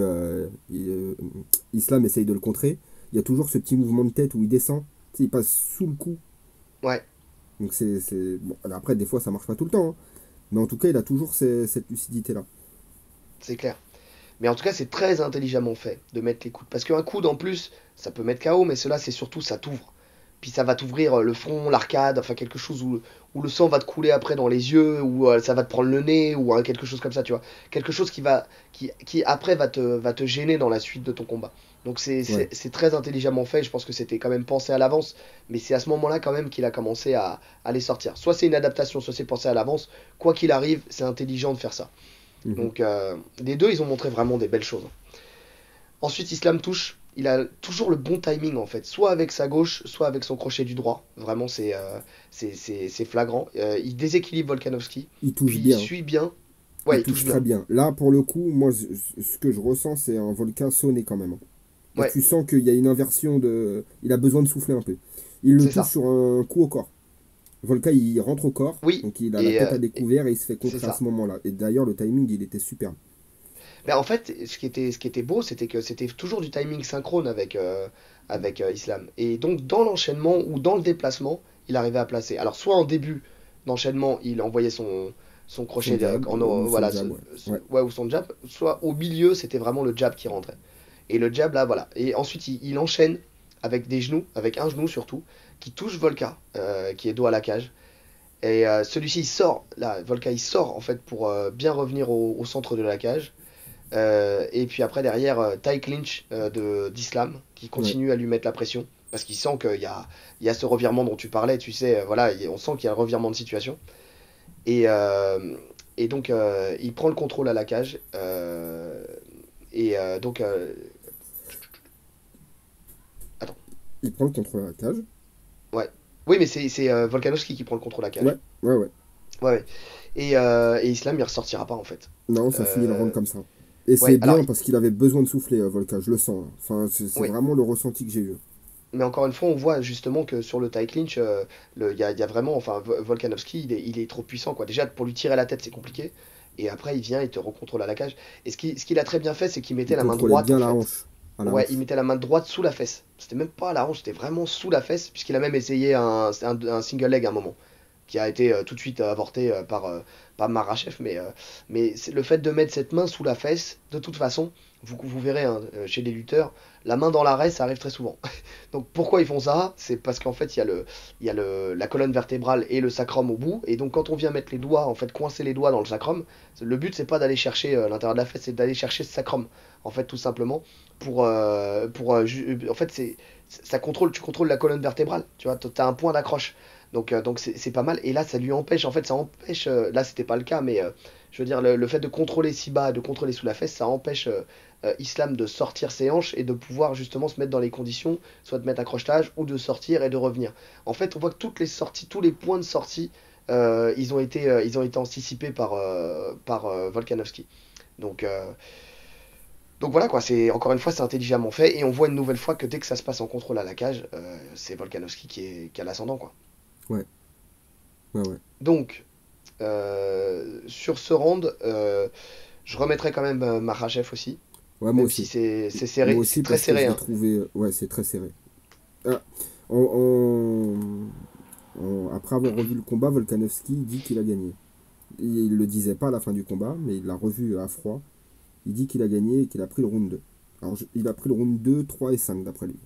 Speaker 2: Islam essaye de le contrer, il y a toujours ce petit mouvement de tête où il descend, tu sais, il passe sous le coup.
Speaker 1: Ouais,
Speaker 2: Donc bon, après, des fois, ça marche pas tout le temps, hein. Mais en tout cas, il a toujours cette lucidité-là.
Speaker 1: c'est clair. Mais en tout cas, c'est très intelligemment fait de mettre les coudes. Parce qu'un coude en plus, ça peut mettre KO, mais cela, c'est surtout, ça t'ouvre. Puis ça va t'ouvrir le front, l'arcade, enfin quelque chose où le sang va te couler après dans les yeux, ou ça va te prendre le nez, ou quelque chose comme ça, tu vois. Quelque chose qui après va te gêner dans la suite de ton combat. Donc
Speaker 2: Ouais.
Speaker 1: c'est très intelligemment fait, je pense que c'était quand même pensé à l'avance, mais c'est à ce moment-là quand même qu'il a commencé à les sortir. Soit c'est une adaptation, soit c'est pensé à l'avance. Quoi qu'il arrive, c'est intelligent de faire ça.
Speaker 2: Mhm.
Speaker 1: Donc les deux, ils ont montré vraiment des belles choses. Ensuite, Islam touche. Il a toujours le bon timing en fait, soit avec sa gauche, soit avec son crochet du droit. Vraiment, c'est flagrant. Il déséquilibre Volkanovski,
Speaker 2: Il
Speaker 1: puis
Speaker 2: touche
Speaker 1: il
Speaker 2: bien.
Speaker 1: suit bien.
Speaker 2: Il
Speaker 1: Ouais, il
Speaker 2: touche
Speaker 1: touche
Speaker 2: très
Speaker 1: bien.
Speaker 2: bien. Là, pour le coup, moi, ce que je ressens, c'est un Volcan sonné quand même, hein. Là,
Speaker 1: Ouais,
Speaker 2: tu sens qu'il y a une inversion de. Il a besoin de souffler un peu. Il le
Speaker 1: c'est
Speaker 2: touche
Speaker 1: ça.
Speaker 2: sur un coup au corps. Volca, il rentre au corps,
Speaker 1: Oui,
Speaker 2: donc il a la
Speaker 1: et,
Speaker 2: tête à découvert et il se fait
Speaker 1: c'est
Speaker 2: contrer à
Speaker 1: ça.
Speaker 2: ce moment-là. Et d'ailleurs, le timing, il était superbe.
Speaker 1: Mais en fait, ce qui était beau, c'était que c'était toujours du timing synchrone avec Islam. Et donc, dans l'enchaînement ou dans le déplacement, il arrivait à placer. Alors, soit en début d'enchaînement, il envoyait son
Speaker 2: Son
Speaker 1: crochet,
Speaker 2: jab, ou son
Speaker 1: voilà,
Speaker 2: jab, ouais. Ouais.
Speaker 1: ouais, ou son jab, soit au milieu, c'était vraiment le jab qui rentrait. Et le jab, là, voilà. Et ensuite, il enchaîne avec des genoux, avec un genou surtout, qui touche Volka, qui est dos à la cage. Et celui-ci, il sort, là, Volka, il sort en fait pour bien revenir au centre de la cage. Et puis après, derrière, Ty Clinch d'Islam qui
Speaker 2: Ouais.
Speaker 1: continue à lui mettre la pression. Parce qu'il sent il y a ce revirement dont tu parlais, tu sais, voilà, on sent qu'il y a un revirement de situation. Et, euh, et donc, il prend le contrôle à la cage. Donc, attends,
Speaker 2: Il prend le contrôle à la cage.
Speaker 1: ouais. Oui, mais c'est Volkanovski qui prend le contrôle à la
Speaker 2: Ouais,
Speaker 1: cage.
Speaker 2: ouais, ouais.
Speaker 1: Ouais, ouais. Et Islam, il ressortira pas en fait.
Speaker 2: Non, ça finit le round
Speaker 1: Euh,
Speaker 2: comme ça. Et c'est
Speaker 1: ouais, alors,
Speaker 2: bien parce qu'il avait besoin de souffler, Volca, je le sens, hein. Enfin, c'est
Speaker 1: ouais.
Speaker 2: vraiment le ressenti que j'ai eu.
Speaker 1: Mais encore une fois, on voit justement que sur le tie clinch, il y a vraiment, enfin, Volkanovski, il est trop puissant, quoi. Déjà, pour lui tirer la tête, c'est compliqué. Et après, il vient, il te recontrôle à la cage. Et ce qu'il a très bien fait, c'est qu'il mettait
Speaker 2: Il
Speaker 1: la main
Speaker 2: contrôlait
Speaker 1: droite, en
Speaker 2: bien la
Speaker 1: fait.
Speaker 2: hanche. À la
Speaker 1: Ouais, il
Speaker 2: hanche.
Speaker 1: mettait la main droite sous la fesse. C'était même pas à la hanche, c'était vraiment sous la fesse, puisqu'il a même essayé un single leg à un moment qui a été tout de suite avorté par Marachev. Mais le fait de mettre cette main sous la fesse, de toute façon, vous verrez hein, chez les lutteurs, la main dans l'arrêt, ça arrive très souvent. Donc pourquoi ils font ça? C'est parce qu'en fait, la colonne vertébrale et le sacrum au bout. Et donc quand on vient mettre les doigts, en fait, coincer les doigts dans le sacrum, le but, c'est pas d'aller chercher l'intérieur de la fesse, c'est d'aller chercher ce sacrum. En fait, tout simplement, en fait, ça contrôle, tu contrôles la colonne vertébrale. Tu vois, tu as un point d'accroche. Donc c'est pas mal. Et là, ça lui empêche, en fait, ça empêche, là, c'était pas le cas, mais je veux dire, le fait de contrôler si bas, de contrôler sous la fesse, ça empêche Islam de sortir ses hanches et de pouvoir justement se mettre dans les conditions, soit de mettre accrochetage ou de sortir et de revenir. En fait, on voit que toutes les sorties, tous les points de sortie, ils ont été anticipés par Volkanovski. Donc, euh, donc voilà quoi, encore une fois c'est intelligemment fait et on voit une nouvelle fois que dès que ça se passe en contrôle à la cage, c'est Volkanovski qui a l'ascendant quoi.
Speaker 2: Ouais, ouais, ouais.
Speaker 1: Donc sur ce round, je remettrai quand même Makhachev aussi,
Speaker 2: Ouais, moi
Speaker 1: même si
Speaker 2: aussi.
Speaker 1: c'est
Speaker 2: Moi
Speaker 1: serré, c'est
Speaker 2: aussi
Speaker 1: très
Speaker 2: parce que
Speaker 1: serré
Speaker 2: je l'ai
Speaker 1: hein.
Speaker 2: trouvé. Ouais, c'est très serré. Ah, en- après avoir revu le combat, Volkanovski dit qu'il a gagné. Il le disait pas à la fin du combat, mais il l'a revu à froid. Il dit qu'il a gagné et qu'il a pris le round 2. Alors, il a pris le round 2, 3 et 5 d'après lui.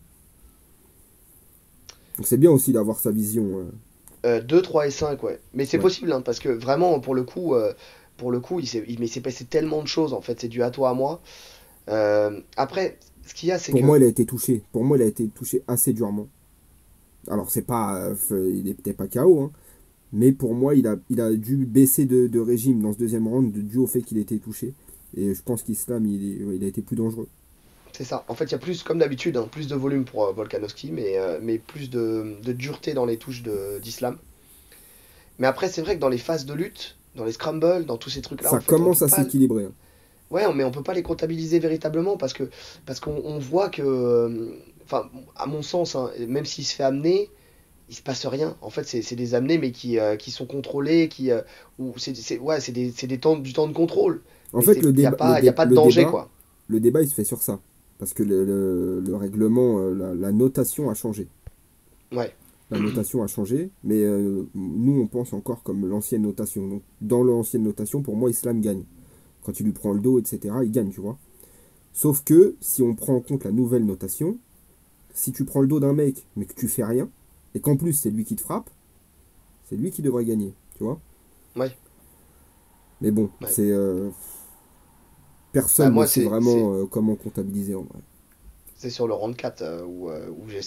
Speaker 2: Donc c'est bien aussi d'avoir sa vision.
Speaker 1: 2, 3 et 5 ouais. Mais c'est
Speaker 2: Ouais.
Speaker 1: possible hein, parce que vraiment pour le coup mais il s'est passé tellement de choses en fait, c'est dû à toi à moi. Après, ce qu'il y a c'est
Speaker 2: Pour moi,
Speaker 1: que
Speaker 2: il a été touché. Pour moi, il a été touché assez durement. Alors, c'est pas, il n'était pas KO, hein, mais pour moi, il a dû baisser de régime dans ce deuxième round dû au fait qu'il était touché. Et je pense qu'Islam, il a été plus dangereux.
Speaker 1: C'est ça. En fait, il y a plus, comme d'habitude, hein, plus de volume pour Volkanovski, mais plus de dureté dans les touches d'Islam. Mais après, c'est vrai que dans les phases de lutte, dans les scrambles, dans tous ces trucs-là,
Speaker 2: Ça
Speaker 1: en fait, on peut
Speaker 2: commence à
Speaker 1: pas.
Speaker 2: s'équilibrer, hein.
Speaker 1: Ouais, mais on peut pas les comptabiliser véritablement parce qu'on voit que, enfin, à mon sens, hein, même s'il se fait amener, il se passe rien. En fait, c'est des amenés, mais qui sont contrôlés, ou ouais, c'est du temps de contrôle.
Speaker 2: En
Speaker 1: Mais
Speaker 2: fait,
Speaker 1: c'est, y a pas de danger, quoi.
Speaker 2: le débat, il se fait sur ça. Parce que le règlement, la notation a changé.
Speaker 1: Ouais,
Speaker 2: La notation a changé, mais nous, on pense encore comme l'ancienne notation. Donc, dans l'ancienne notation, pour moi, Islam gagne. Quand tu lui prends le dos, etc., il gagne, tu vois. Sauf que, si on prend en compte la nouvelle notation, si tu prends le dos d'un mec, mais que tu fais rien, et qu'en plus, c'est lui qui te frappe, c'est lui qui devrait gagner, tu vois.
Speaker 1: ouais,
Speaker 2: Mais bon,
Speaker 1: ouais.
Speaker 2: c'est
Speaker 1: Bah,
Speaker 2: personne ne
Speaker 1: moi,
Speaker 2: sait vraiment comment comptabiliser en vrai.
Speaker 1: c'est sur le round 4 où j'ai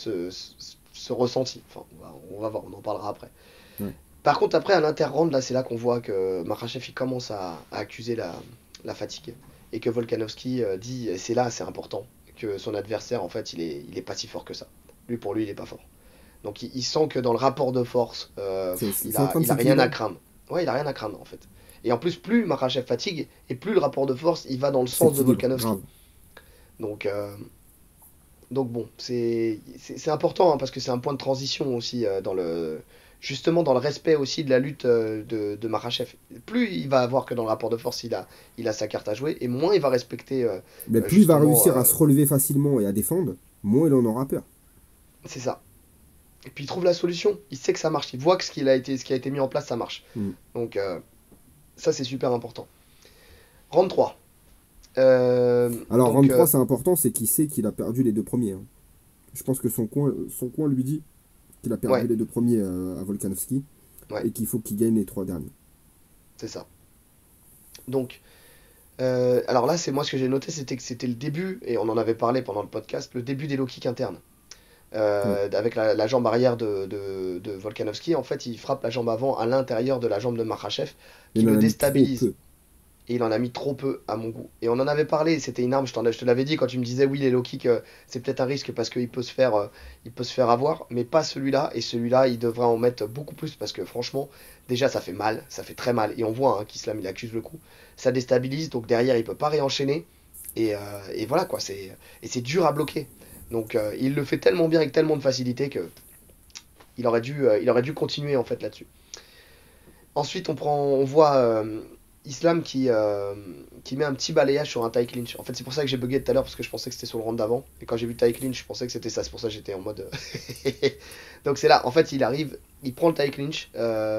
Speaker 1: ce ressenti. Enfin, on va voir, on en parlera après.
Speaker 2: Ouais.
Speaker 1: Par contre, après, à l'inter-round, là, c'est là qu'on voit que Makhachev il commence à accuser la fatigue. Et que Volkanovski dit, et c'est là, c'est important, que son adversaire, en fait, il est pas si fort que ça. Pour lui, il est pas fort. Donc, il sent que dans le rapport de force,
Speaker 2: C'est en train de
Speaker 1: il a rien à
Speaker 2: s'équilibrer.
Speaker 1: craindre. Ouais, il a rien à craindre, en fait. Et en plus, plus Makhachev fatigue, et plus le rapport de force, il va dans le sens de
Speaker 2: S'équilibre,
Speaker 1: Volkanovski.
Speaker 2: grave.
Speaker 1: Donc, donc bon, c'est important hein, parce que c'est un point de transition aussi justement dans le respect aussi de la lutte de Makhachev. Plus il va avoir que dans le rapport de force, il a sa carte à jouer et moins il va respecter
Speaker 2: Mais plus il va
Speaker 1: justement.
Speaker 2: réussir à se relever facilement et à défendre, moins il en aura peur.
Speaker 1: C'est ça. Et puis il trouve la solution. Il sait que ça marche. Il voit que ce qui a été mis en place, ça marche.
Speaker 2: Mm.
Speaker 1: Donc ça c'est super important. Round 3.
Speaker 2: Alors,
Speaker 1: Donc
Speaker 2: round 3, c'est important, c'est qu'il sait qu'il a perdu les deux premiers, hein. Je pense que son coin lui dit qu'il a perdu
Speaker 1: ouais,
Speaker 2: les deux premiers à Volkanovski
Speaker 1: ouais,
Speaker 2: et qu'il faut qu'il gagne les trois derniers.
Speaker 1: c'est ça. Donc alors là, c'est moi ce que j'ai noté, c'était que c'était le début, et on en avait parlé pendant le podcast, le début des low kicks internes.
Speaker 2: Ouais.
Speaker 1: Avec la jambe arrière de Volkanovski, en fait, il frappe la jambe avant à l'intérieur de la jambe de Makhachev, qui
Speaker 2: Il
Speaker 1: le
Speaker 2: en a mis trop
Speaker 1: déstabilise.
Speaker 2: peu.
Speaker 1: Et il en a mis trop peu à mon goût. Et on en avait parlé, c'était une arme, je te l'avais dit quand tu me disais oui, les low kicks, c'est peut-être un risque parce il peut se faire avoir, mais pas celui-là. Et celui-là, il devrait en mettre beaucoup plus parce que franchement, déjà ça fait mal, ça fait très mal. Et on voit hein, qu'Islam il accuse le coup. Ça déstabilise, donc derrière il peut pas réenchaîner. Et voilà quoi, et c'est dur à bloquer. Donc il le fait tellement bien avec tellement de facilité que il aurait dû continuer en fait là-dessus. Ensuite, on voit Islam qui met un petit balayage sur un tie clinch. En fait, c'est pour ça que j'ai bugué tout à l'heure parce que je pensais que c'était sur le round d'avant. Et quand j'ai vu tie clinch, je pensais que c'était ça. C'est pour ça que j'étais en mode. Donc c'est là. En fait, il arrive, il prend le tie clinch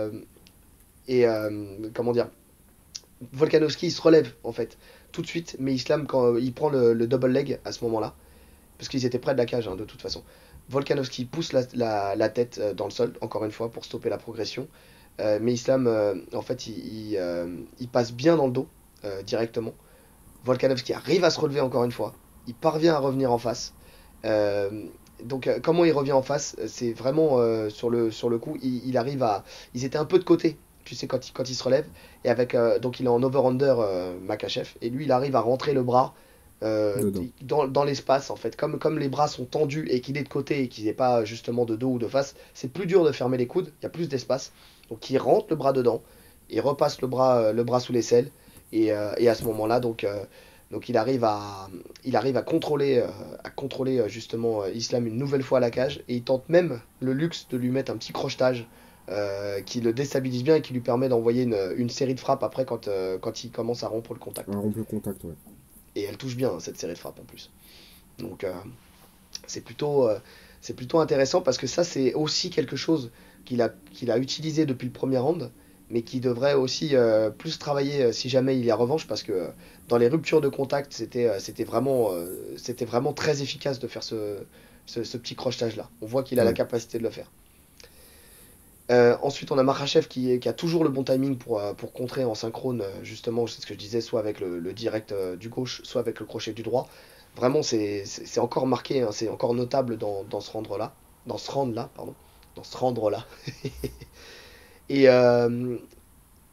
Speaker 1: comment dire, Volkanovski il se relève en fait tout de suite, mais Islam quand il prend le double leg à ce moment-là, parce qu'ils étaient près de la cage hein, de toute façon. Volkanovski pousse la tête dans le sol, encore une fois, pour stopper la progression. Mais Islam, en fait, il passe bien dans le dos directement. Volkanovski arrive à se relever encore une fois. Il parvient à revenir en face. Euh, donc, comment il revient en face? C'est vraiment sur le coup, il arrive à. Ils étaient un peu de côté, tu sais, quand il se relève. Et donc, il est en over-under, Makachev. Et lui, il arrive à rentrer le bras
Speaker 2: Dedans.
Speaker 1: dans l'espace, en fait. Comme les bras sont tendus et qu'il est de côté et qu'il n'est pas justement de dos ou de face, c'est plus dur de fermer les coudes. Il y a plus d'espace. Donc, il rentre le bras dedans. Il repasse le bras sous l'aisselle. Et à ce moment-là, donc il arrive à contrôler justement Islam une nouvelle fois à la cage et il tente même le luxe de lui mettre un petit crochetage qui le déstabilise bien et qui lui permet d'envoyer une série de frappes après quand il commence à rompre le contact.
Speaker 2: À rompre le contact, ouais.
Speaker 1: Et elle touche bien hein, cette série de frappes en plus. Donc c'est plutôt, euh, c'est plutôt intéressant parce que ça c'est aussi quelque chose qu'il a utilisé depuis le premier round mais qui devrait aussi plus travailler si jamais il y a revanche parce que dans les ruptures de contact c'était vraiment très efficace de faire ce petit crochetage là. On voit qu'il a la
Speaker 2: Ouais.
Speaker 1: capacité de le faire. Ensuite, on a Makhachev qui a toujours le bon timing pour contrer en synchrone, justement, c'est ce que je disais, soit avec le direct du gauche, soit avec le crochet du droit. Vraiment, c'est encore marqué, hein, c'est encore notable dans ce round-là. Dans ce round-là, pardon. Dans ce round-là. Et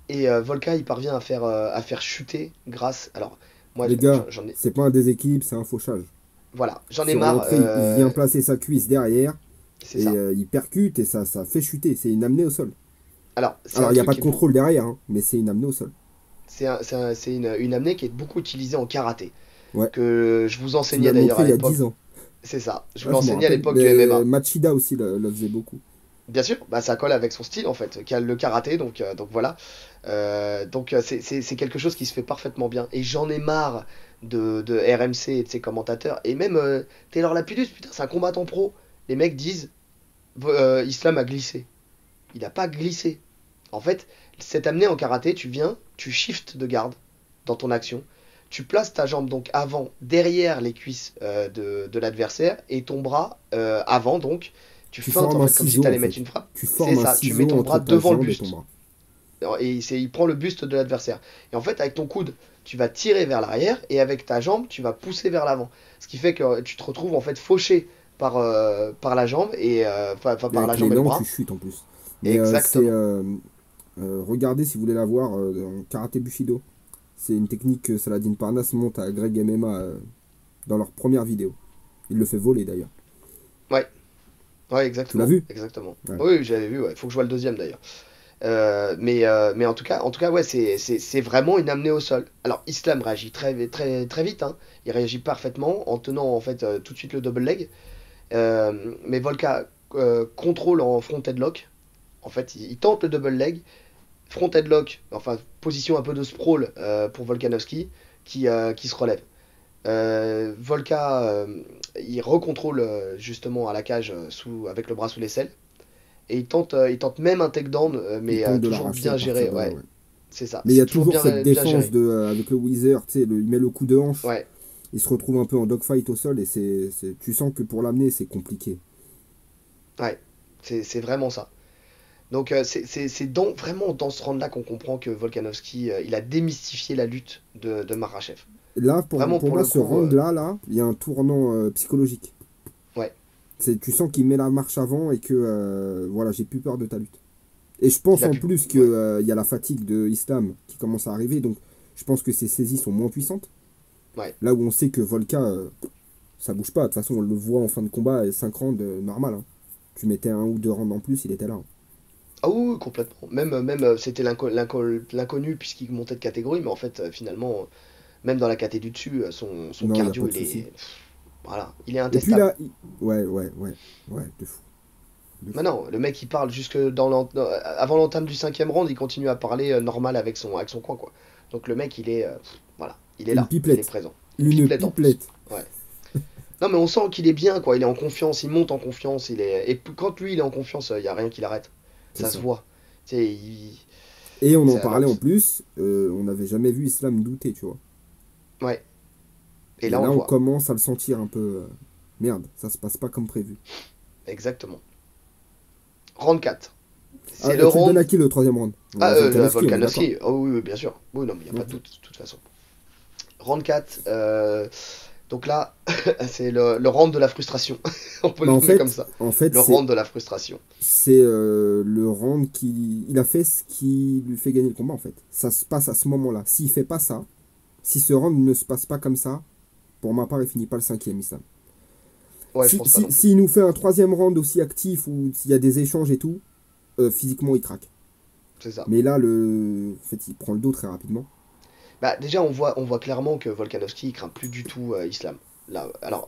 Speaker 1: Et Volka, il parvient à faire chuter grâce. Alors, moi,
Speaker 2: Les gars,
Speaker 1: j'en ai.
Speaker 2: c'est pas un déséquilibre, c'est un fauchage.
Speaker 1: Voilà, j'en ai
Speaker 2: Sur
Speaker 1: marre.
Speaker 2: l'entrée, il vient placer sa cuisse derrière
Speaker 1: C'est
Speaker 2: et
Speaker 1: ça.
Speaker 2: il percute et ça fait chuter. C'est une amenée au sol.
Speaker 1: Alors, c'est
Speaker 2: Alors,
Speaker 1: un
Speaker 2: il n'y a
Speaker 1: truc
Speaker 2: pas
Speaker 1: qui
Speaker 2: de
Speaker 1: est beaucoup.
Speaker 2: contrôle derrière, hein, mais c'est une amenée au sol.
Speaker 1: C'est une amenée qui est beaucoup utilisée en karaté.
Speaker 2: Ouais,
Speaker 1: Que je vous
Speaker 2: tu me
Speaker 1: enseignais
Speaker 2: l'as
Speaker 1: d'ailleurs
Speaker 2: montré
Speaker 1: à
Speaker 2: il y a
Speaker 1: l'époque.
Speaker 2: 10 ans.
Speaker 1: C'est ça. Je vous
Speaker 2: Ah, je me
Speaker 1: l'enseignais à
Speaker 2: rappelle.
Speaker 1: l'époque du
Speaker 2: Mais
Speaker 1: MMA.
Speaker 2: Machida aussi le faisait beaucoup.
Speaker 1: Bien sûr, bah, ça colle avec son style en fait, qui a le karaté, donc voilà. C'est quelque chose qui se fait parfaitement bien. Et j'en ai marre de RMC et de ses commentateurs. Et même Taylor Lapidus, putain, c'est un combattant pro. Les mecs disent Islam a glissé. Il n'a pas glissé. En fait, c'est amené en karaté, tu viens, tu shifts de garde dans ton action. Tu places ta jambe donc avant, derrière les cuisses de l'adversaire et ton bras avant donc. Tu
Speaker 2: Tu
Speaker 1: feintes en
Speaker 2: formes un
Speaker 1: fait comme si tu
Speaker 2: ciseau
Speaker 1: allais
Speaker 2: en
Speaker 1: mettre
Speaker 2: fait.
Speaker 1: une frappe.
Speaker 2: Tu
Speaker 1: C'est
Speaker 2: formes un
Speaker 1: ça, tu mets
Speaker 2: ciseau
Speaker 1: ton
Speaker 2: entre
Speaker 1: bras
Speaker 2: ta
Speaker 1: devant le
Speaker 2: jambe et ton
Speaker 1: buste.
Speaker 2: bras.
Speaker 1: Et il prend le buste de l'adversaire. Et en fait, avec ton coude, tu vas tirer vers l'arrière et avec ta jambe, tu vas pousser vers l'avant. Ce qui fait que tu te retrouves en fait fauché par la jambe enfin,
Speaker 2: Et
Speaker 1: par la
Speaker 2: avec
Speaker 1: jambe et le
Speaker 2: l'élan, tu
Speaker 1: bras.
Speaker 2: chutes en plus. Mais
Speaker 1: Exactement.
Speaker 2: regardez si vous voulez la voir en karaté Bushido. C'est une technique que Saladin Parnasse monte à Greg MMA dans leur première vidéo. Il le fait voler d'ailleurs.
Speaker 1: Ouais, ouais,
Speaker 2: Tu l'as
Speaker 1: exactement,
Speaker 2: vu?
Speaker 1: exactement.
Speaker 2: Ouais.
Speaker 1: Oui, oui, j'avais vu. Ouais. Faut que je vois le deuxième d'ailleurs. Mais en tout cas, ouais, c'est vraiment une amenée au sol. Alors, Islam réagit très, très vite, hein. Il réagit parfaitement en tenant en fait tout de suite le double leg. Mais Volka contrôle en front headlock. En fait, il tente le double leg, front headlock, enfin position un peu de sprawl pour Volkanovski qui se relève. Volka, il recontrôle justement à la cage avec le bras sous l'aisselle. Et il tente même un takedown,
Speaker 2: Il
Speaker 1: mais
Speaker 2: tente de
Speaker 1: toujours
Speaker 2: l'arracher à
Speaker 1: bien
Speaker 2: partir
Speaker 1: géré.
Speaker 2: de là,
Speaker 1: Ouais,
Speaker 2: ouais.
Speaker 1: c'est ça.
Speaker 2: Mais il y
Speaker 1: C'est
Speaker 2: a
Speaker 1: toujours
Speaker 2: toujours cette
Speaker 1: bien
Speaker 2: défense
Speaker 1: géré.
Speaker 2: avec le Wither, tu sais, il met le coup de hanche,
Speaker 1: Ouais,
Speaker 2: il se retrouve un peu en dogfight au sol et tu sens que pour l'amener, c'est compliqué.
Speaker 1: ouais. C'est vraiment ça. Donc c'est vraiment dans ce round-là qu'on comprend que Volkanovski, il a démystifié la lutte de Makhachev.
Speaker 2: Là,
Speaker 1: Vraiment,
Speaker 2: pour
Speaker 1: pour
Speaker 2: moi,
Speaker 1: le
Speaker 2: ce
Speaker 1: coup,
Speaker 2: round-là, il y a un tournant psychologique.
Speaker 1: ouais,
Speaker 2: Tu sens qu'il met la marche avant et que, voilà, j'ai plus peur de ta lutte. Et je pense
Speaker 1: qu'il a
Speaker 2: en
Speaker 1: pu...
Speaker 2: plus qu'il
Speaker 1: Ouais,
Speaker 2: y a la fatigue de Islam qui commence à arriver, donc je pense que ses saisies sont moins puissantes.
Speaker 1: ouais.
Speaker 2: Là où on sait que Volka, ça bouge pas. De toute façon, on le voit en fin de combat, 5 rounds, normal, hein. Tu mettais un ou deux rounds en plus, il était là, hein.
Speaker 1: Ah oui, oui, complètement. Même c'était l'inconnu puisqu'il montait de catégorie, mais en fait, finalement, même dans la catégorie du dessus, son
Speaker 2: Non, il n'y a pas
Speaker 1: cardio,
Speaker 2: de souci.
Speaker 1: voilà, il est
Speaker 2: Et puis
Speaker 1: intestable.
Speaker 2: là, ouais, ouais, ouais, ouais, de fou. De fou.
Speaker 1: Maintenant, le mec, il parle jusque avant l'entame du cinquième round, il continue à parler normal avec son coin, quoi. Donc le mec, voilà, il est
Speaker 2: Une
Speaker 1: là, il est
Speaker 2: pipelette.
Speaker 1: présent. Une
Speaker 2: Une
Speaker 1: pipelette en plus.
Speaker 2: pipelette.
Speaker 1: Ouais. Non, mais on sent qu'il est bien, quoi. Il est en confiance, il monte en confiance. Quand lui, il est en confiance, il y a rien qui l'arrête.
Speaker 2: C'est
Speaker 1: Ça se
Speaker 2: ça.
Speaker 1: voit. Tu sais,
Speaker 2: Et on en
Speaker 1: alors,
Speaker 2: parlait en plus, on n'avait jamais vu Islam douter, tu vois.
Speaker 1: ouais. Et
Speaker 2: Et
Speaker 1: là, on
Speaker 2: là,
Speaker 1: le
Speaker 2: on
Speaker 1: voit.
Speaker 2: commence à le sentir un peu. Merde, ça se passe pas comme prévu.
Speaker 1: Exactement. Round 4.
Speaker 2: Ah,
Speaker 1: C'est le
Speaker 2: tu le donnes
Speaker 1: round.
Speaker 2: à qui le troisième round?
Speaker 1: Ah,
Speaker 2: Volkanovski, on est d'accord.
Speaker 1: Volkanovski. Oh oui, oui, bien sûr. Oui, non, mais il n'y a pas de
Speaker 2: Ok.
Speaker 1: doute, de toute façon. Round 4. Donc là, c'est le round de la frustration. On peut
Speaker 2: Bah,
Speaker 1: le nommer comme ça.
Speaker 2: en fait
Speaker 1: Le round de la frustration.
Speaker 2: c'est le round qui. Il a fait ce qui lui fait gagner le combat, en fait. Ça se passe à ce moment-là. S'il fait pas ça, si ce round ne se passe pas comme ça, pour ma part, il finit pas le cinquième, Islam.
Speaker 1: Ouais, je pense pas non plus.
Speaker 2: S'il nous fait un troisième round aussi actif où s'il y a des échanges et tout, physiquement, il craque.
Speaker 1: C'est ça.
Speaker 2: Mais là, en fait, il prend le dos très rapidement.
Speaker 1: Bah, déjà, on voit clairement que Volkanovski, il craint plus du tout Islam. Là, alors,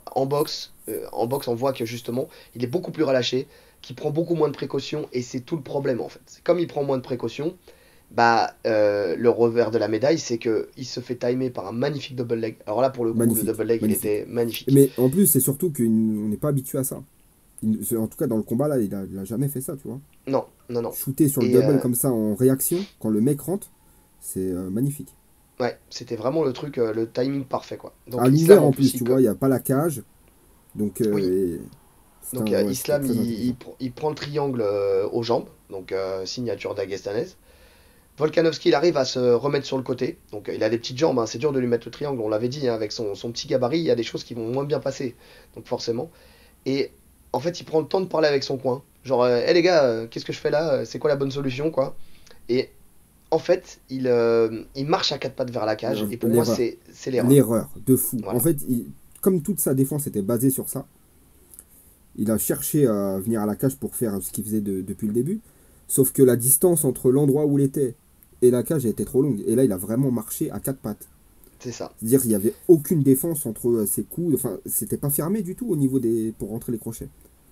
Speaker 1: en boxe, on voit que justement, il est beaucoup plus relâché, qu'il prend beaucoup moins de précautions, et c'est tout le problème en fait. C'est comme il prend moins de précautions, bah, le revers de la médaille, c'est que il se fait timer par un magnifique double leg. Alors là, pour le coup, le
Speaker 2: Magnifique,
Speaker 1: double leg, il
Speaker 2: magnifique.
Speaker 1: était magnifique.
Speaker 2: Mais en plus, c'est surtout qu'on n'est pas habitué à ça. En tout cas, dans le combat, là, il a jamais fait ça, tu vois.
Speaker 1: Non, non, non.
Speaker 2: Shooter sur le
Speaker 1: Et
Speaker 2: double comme ça en réaction, quand le mec rentre, c'est magnifique.
Speaker 1: ouais, c'était vraiment le truc, le timing parfait, quoi.
Speaker 2: À
Speaker 1: Donc, Islam,
Speaker 2: l'ouvert
Speaker 1: en
Speaker 2: en
Speaker 1: plus,
Speaker 2: plus, tu vois, il n'y a pas la cage. Donc,
Speaker 1: oui. Donc,
Speaker 2: ouais, c'était
Speaker 1: Islam,
Speaker 2: très intelligent.
Speaker 1: il prend le triangle aux jambes, donc signature d'Agestanaise. Volkanovski, il arrive à se remettre sur le côté. Donc il a des petites jambes, hein, c'est dur de lui mettre le triangle, on l'avait dit, hein, avec son petit gabarit, il y a des choses qui vont moins bien passer. Donc forcément. Et en fait, il prend le temps de parler avec son coin. Genre, hé les gars, qu'est-ce que je fais là? C'est quoi la bonne solution, quoi? Et en fait, il marche à quatre pattes vers la cage, et pour moi,
Speaker 2: L'erreur.
Speaker 1: c'est l'erreur.
Speaker 2: L'erreur de fou. En
Speaker 1: Voilà,
Speaker 2: fait, comme toute sa défense était basée sur ça, il a cherché à venir à la cage pour faire ce qu'il faisait depuis le début. Sauf que la distance entre l'endroit où il était et la cage était trop longue. Et là, il a vraiment marché à quatre pattes.
Speaker 1: c'est ça.
Speaker 2: C'est-à-dire qu'il n'y avait aucune défense entre ses coups. Enfin, c'était pas fermé du tout au niveau des pour rentrer les crochets.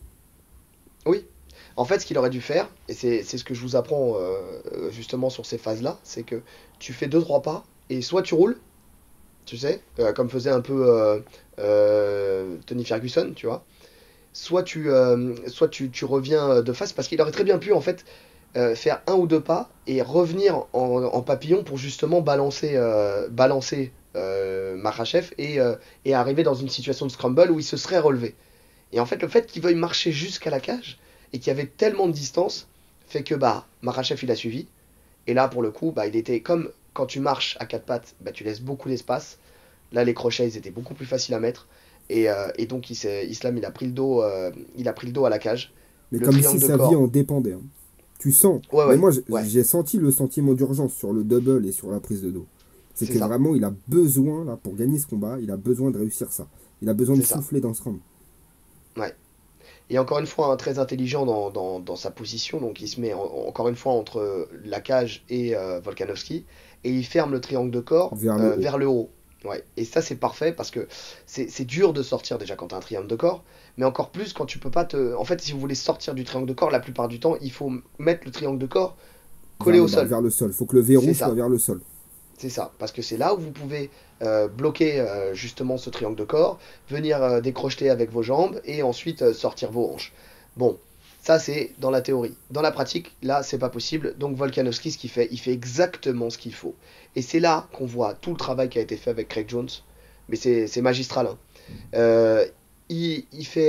Speaker 1: Oui. En fait, ce qu'il aurait dû faire, et c'est ce que je vous apprends justement sur ces phases-là, c'est que tu fais deux trois pas, et soit tu roules, tu sais, comme faisait un peu Tony Ferguson, tu vois, soit tu reviens de face, parce qu'il aurait très bien pu, en fait, faire un ou deux pas et revenir en papillon pour justement balancer Makhachev et arriver dans une situation de scramble où il se serait relevé. Et en fait, le fait qu'il veuille marcher jusqu'à la cage et qu'il y avait tellement de distance fait que bah Makhachev il a suivi. Et là, pour le coup, bah, il était comme quand tu marches à quatre pattes, bah, tu laisses beaucoup d'espace. Là, les crochets, ils étaient beaucoup plus faciles à mettre. Et donc, Islam, il a pris le dos à la cage.
Speaker 2: Mais
Speaker 1: Le
Speaker 2: comme si
Speaker 1: triangle de
Speaker 2: sa vie
Speaker 1: corps.
Speaker 2: en dépendait, hein. Tu sens.
Speaker 1: Ouais,
Speaker 2: Mais
Speaker 1: ouais,
Speaker 2: moi,
Speaker 1: ouais,
Speaker 2: j'ai senti le sentiment d'urgence sur le double et sur la prise de dos. C'est
Speaker 1: c'est
Speaker 2: que
Speaker 1: ça,
Speaker 2: vraiment, il a besoin, là, pour gagner ce combat, il a besoin de réussir ça. Il a besoin de
Speaker 1: c'est ça.
Speaker 2: souffler dans ce round.
Speaker 1: Ouais. Et encore une fois, hein, très intelligent dans sa position. Donc, il se met encore une fois entre la cage et Volkanovski. Et il ferme le triangle de corps
Speaker 2: Vers le haut.
Speaker 1: vers le haut. Ouais. Et ça, c'est parfait parce que c'est dur de sortir déjà quand tu as un triangle de corps. Mais encore plus quand tu peux pas te. En fait, si vous voulez sortir du triangle de corps, la plupart du temps, il faut mettre le triangle de corps collé
Speaker 2: Vers le
Speaker 1: au
Speaker 2: bas,
Speaker 1: sol.
Speaker 2: vers le sol. Faut que le
Speaker 1: C'est
Speaker 2: verrou soit
Speaker 1: ça.
Speaker 2: vers le sol.
Speaker 1: C'est ça, parce que c'est là où vous pouvez bloquer justement ce triangle de corps, venir décrocher avec vos jambes et ensuite sortir vos hanches. Bon, ça c'est dans la théorie. Dans la pratique, là c'est pas possible. Donc Volkanovski, ce qu'il fait, il fait exactement ce qu'il faut. Et c'est là qu'on voit tout le travail qui a été fait avec Craig Jones. Mais c'est magistral, hein. Euh, il fait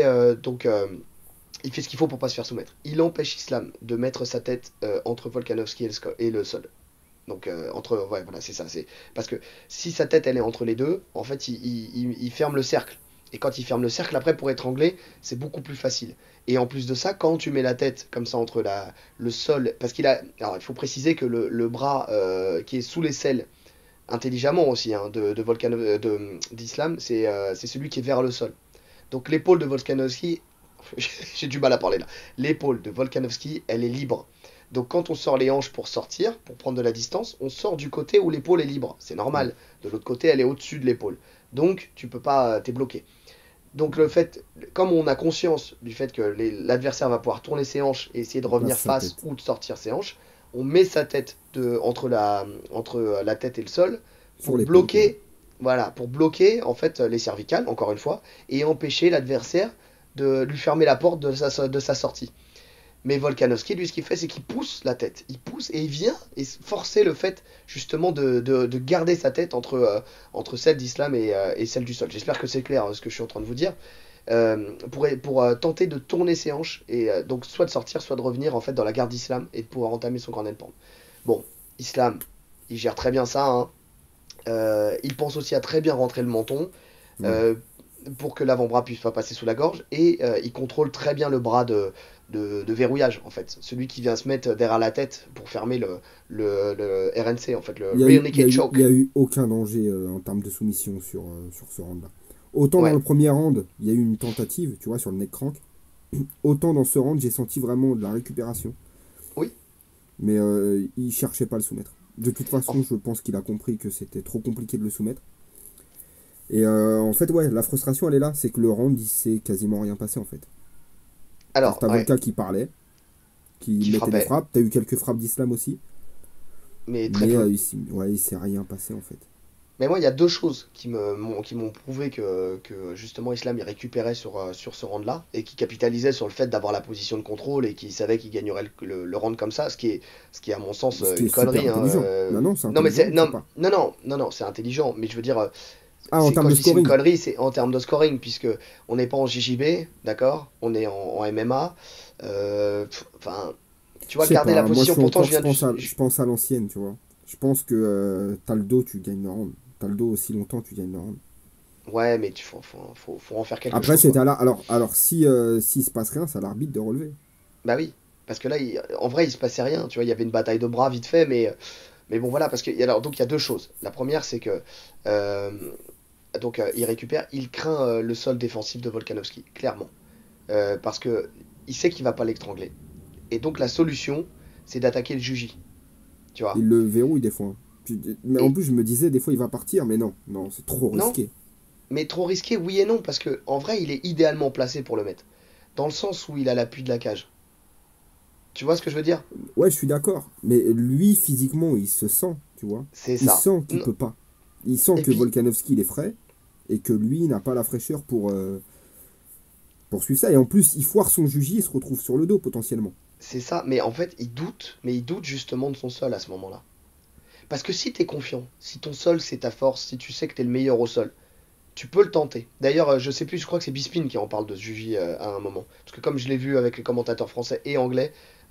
Speaker 1: il fait ce qu'il faut pour pas se faire soumettre. Il empêche Islam de mettre sa tête entre Volkanovski et le sol. Donc ouais, voilà, c'est ça. C'est parce que si sa tête elle est entre les deux, en fait, il ferme le cercle. Et quand il ferme le cercle, après pour étrangler, c'est beaucoup plus facile. Et en plus de ça, quand tu mets la tête comme ça entre le sol, parce qu'il a, alors il faut préciser que le bras qui est sous l'aisselle, intelligemment aussi, hein, d'Islam, c'est celui qui est vers le sol. Donc l'épaule de Volkanovski, j'ai du mal à parler là. L'épaule de Volkanovski, elle est libre. Donc quand on sort les hanches pour sortir, pour prendre de la distance, on sort du côté où l'épaule est libre. C'est
Speaker 2: Mm.
Speaker 1: normal. De l'autre côté, elle est au-dessus de l'épaule. Donc tu peux pas, t'es bloqué. Donc le fait, comme on a conscience du fait que l'adversaire va pouvoir tourner ses hanches et essayer de
Speaker 2: Il passe
Speaker 1: revenir
Speaker 2: sa
Speaker 1: face
Speaker 2: tête
Speaker 1: ou de sortir ses hanches, on met sa tête entre la tête et le sol
Speaker 2: sur
Speaker 1: pour
Speaker 2: l'épaule, quoi.
Speaker 1: bloquer, voilà, pour bloquer en fait les cervicales, encore une fois, et empêcher l'adversaire de lui fermer la porte de sa sortie. Mais Volkanovski, lui, ce qu'il fait, c'est qu'il pousse la tête. Il pousse et il vient et forcer le fait, justement, de garder sa tête entre celle d'Islam et celle du sol. J'espère que c'est clair ce que je suis en train de vous dire. Pour tenter de tourner ses hanches et donc soit de sortir, soit de revenir en fait dans la garde d'Islam et de pouvoir entamer son grand pound. Bon, Islam, il gère très bien ça, hein. Il pense aussi à très bien rentrer le menton.
Speaker 2: Ouais.
Speaker 1: euh, pour que l'avant-bras puisse pas passer sous la gorge et il contrôle très bien le bras de verrouillage en fait, celui qui vient se mettre derrière la tête pour fermer le RNC en fait, le Rear Naked
Speaker 2: Il y
Speaker 1: Choke.
Speaker 2: a eu aucun danger en termes de soumission sur ce round-là. Autant dans
Speaker 1: Ouais,
Speaker 2: le premier round, il y a eu une tentative, tu vois, sur le neck crank. Autant dans ce round, j'ai senti vraiment de la récupération.
Speaker 1: oui.
Speaker 2: Mais il cherchait pas à le soumettre. De toute
Speaker 1: En-
Speaker 2: façon, je pense qu'il a compris que c'était trop compliqué de le soumettre. Et en fait, ouais, la frustration, elle est là. C'est que le round, il s'est quasiment rien passé, en fait. C'est-à-dire,
Speaker 1: alors
Speaker 2: t'as
Speaker 1: ouais,
Speaker 2: Volka qui parlait, qui
Speaker 1: qui
Speaker 2: mettait des
Speaker 1: frappait,
Speaker 2: frappes. T'as eu quelques frappes d'Islam aussi.
Speaker 1: mais très
Speaker 2: Mais
Speaker 1: peu.
Speaker 2: ouais, il s'est rien passé, en fait.
Speaker 1: Mais moi, il y a deux choses qui m'ont prouvé que justement Islam il récupérait sur ce round-là et qui capitalisait sur le fait d'avoir la position de contrôle et qui savait qu'il gagnerait le round comme ça, ce qui est à mon sens
Speaker 2: Ce qui est
Speaker 1: une
Speaker 2: super
Speaker 1: connerie, hein.
Speaker 2: intelligent. Non, non, c'est
Speaker 1: Non mais
Speaker 2: intelligent,
Speaker 1: non,
Speaker 2: faut pas.
Speaker 1: non, non, non, non, c'est intelligent, mais je veux dire,
Speaker 2: Ah, en
Speaker 1: c'est
Speaker 2: termes
Speaker 1: quand
Speaker 2: de
Speaker 1: je dis c'est une
Speaker 2: scoring.
Speaker 1: connerie, c'est en termes de scoring, puisque on n'est pas en JJB, d'accord? On est en MMA. Enfin, tu
Speaker 2: Je
Speaker 1: vois,
Speaker 2: sais
Speaker 1: garder la
Speaker 2: pas, moi
Speaker 1: position, pourtant je viens du.
Speaker 2: je pense à l'ancienne, tu vois. Je pense que t'as le dos, tu gagnes le round. T'as le dos aussi longtemps, tu gagnes le round.
Speaker 1: Ouais, mais faut en faire quelque
Speaker 2: Après,
Speaker 1: chose, quoi.
Speaker 2: c'était là. Alors si s'il se passe rien, c'est à l'arbitre de relever.
Speaker 1: Bah oui, parce que là, en vrai, il se passait rien. Tu vois, il y avait une bataille de bras vite fait, mais Mais bon, voilà, parce que alors, donc il y a deux choses. La première, c'est que euh, il récupère, il craint le sol défensif de Volkanovski, clairement. Parce que il sait qu'il va pas l'étrangler. Et donc la solution, c'est d'attaquer le Juji, tu vois.
Speaker 2: Il le verrouille des fois. Mais en
Speaker 1: Et
Speaker 2: plus, je me disais, des fois, il va partir, mais non, non, c'est trop
Speaker 1: non,
Speaker 2: risqué.
Speaker 1: mais trop risqué, oui et non, parce que en vrai, il est idéalement placé pour le mettre. Dans le sens où il a l'appui de la cage. Tu vois ce que je veux dire?
Speaker 2: Ouais, je suis d'accord. Mais lui, physiquement, il se sent, tu vois.
Speaker 1: C'est
Speaker 2: Il
Speaker 1: ça.
Speaker 2: sent qu'il peut pas. Il sent
Speaker 1: Et
Speaker 2: que
Speaker 1: puis,
Speaker 2: Volkanovski, il est frais, et que lui, n'a pas la fraîcheur pour suivre ça. Et en plus, il foire son juji et se retrouve sur le dos, potentiellement.
Speaker 1: c'est ça. Mais en fait, il doute justement de son sol à ce moment-là. Parce que si t'es confiant, si ton sol c'est ta force, si tu sais que t'es le meilleur au sol, tu peux le tenter. D'ailleurs, je sais plus, je crois que c'est Bispin qui en parle de ce Juji à un moment. Parce que comme je l'ai vu avec les commentateurs français et anglais,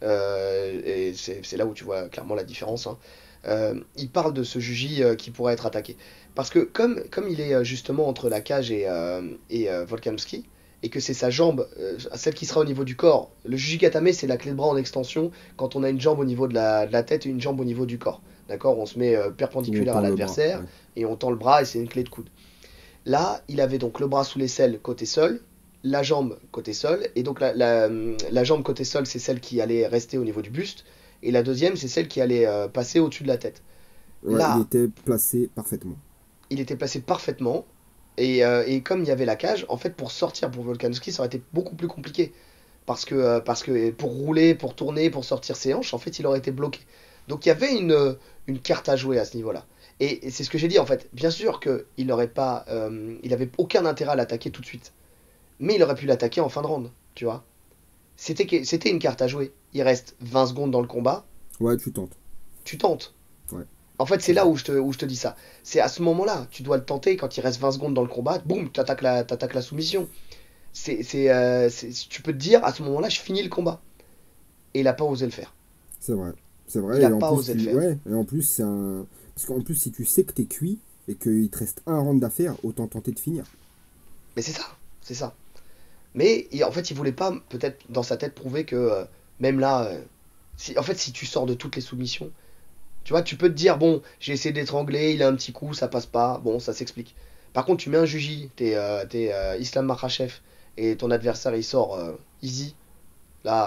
Speaker 1: et c'est là où tu vois clairement la différence, hein, il parle de ce Juji qui pourrait être attaqué. Parce que comme il est justement entre la cage et Volkanovski, et que c'est sa jambe, celle qui sera au niveau du corps, le Juji Katame c'est la clé de bras en extension quand on a une jambe au niveau de la tête et une jambe au niveau du corps. D'accord? On se met
Speaker 2: Où on
Speaker 1: perpendiculaire à
Speaker 2: tend le bras.
Speaker 1: l'adversaire
Speaker 2: Ouais.
Speaker 1: et on tend le bras et c'est une clé de coude. Là, il avait donc le bras sous l'aisselle côté sol, la jambe côté sol, et donc la jambe côté sol, c'est celle qui allait rester au niveau du buste, et la deuxième, c'est celle qui allait passer au-dessus de la tête.
Speaker 2: Ouais, il
Speaker 1: Là,
Speaker 2: était placé parfaitement.
Speaker 1: il était placé parfaitement, et comme il y avait la cage, en fait, pour sortir pour Volkanovski, ça aurait été beaucoup plus compliqué. Parce que pour rouler, pour tourner, pour sortir ses hanches, en fait, il aurait été bloqué. Donc il y avait une carte à jouer à ce niveau-là. Et c'est ce que j'ai dit en fait. Bien sûr qu'il n'aurait pas, il avait aucun intérêt à l'attaquer tout de suite. Mais il aurait pu l'attaquer en fin de round, tu vois. C'était une carte à jouer. Il reste 20 secondes dans le combat,
Speaker 2: Ouais, tu tentes.
Speaker 1: tu tentes.
Speaker 2: Ouais,
Speaker 1: En fait, c'est
Speaker 2: c'est
Speaker 1: là
Speaker 2: vrai.
Speaker 1: où je te dis ça. C'est à ce moment-là, tu dois le tenter quand il reste 20 secondes dans le combat, boum, t'attaques la soumission. Tu peux te dire, à ce moment-là, je finis le combat. Et il a pas osé le faire.
Speaker 2: C'est vrai. C'est
Speaker 1: Il
Speaker 2: vrai.
Speaker 1: a
Speaker 2: Et en
Speaker 1: pas
Speaker 2: plus,
Speaker 1: osé le faire.
Speaker 2: ouais, et en plus, c'est un. Parce qu'en plus, si tu sais que t'es cuit et qu'il te reste un round d'affaires, autant tenter de finir.
Speaker 1: Mais c'est ça, c'est ça. Mais en fait, il voulait pas, peut-être dans sa tête, prouver que même là, en fait, si tu sors de toutes les soumissions, tu vois, tu peux te dire, bon, j'ai essayé d'étrangler, il a un petit coup, ça passe pas, bon, ça s'explique. Par contre, tu mets un juji, t'es Islam Makhachev, et ton adversaire il sort easy, là,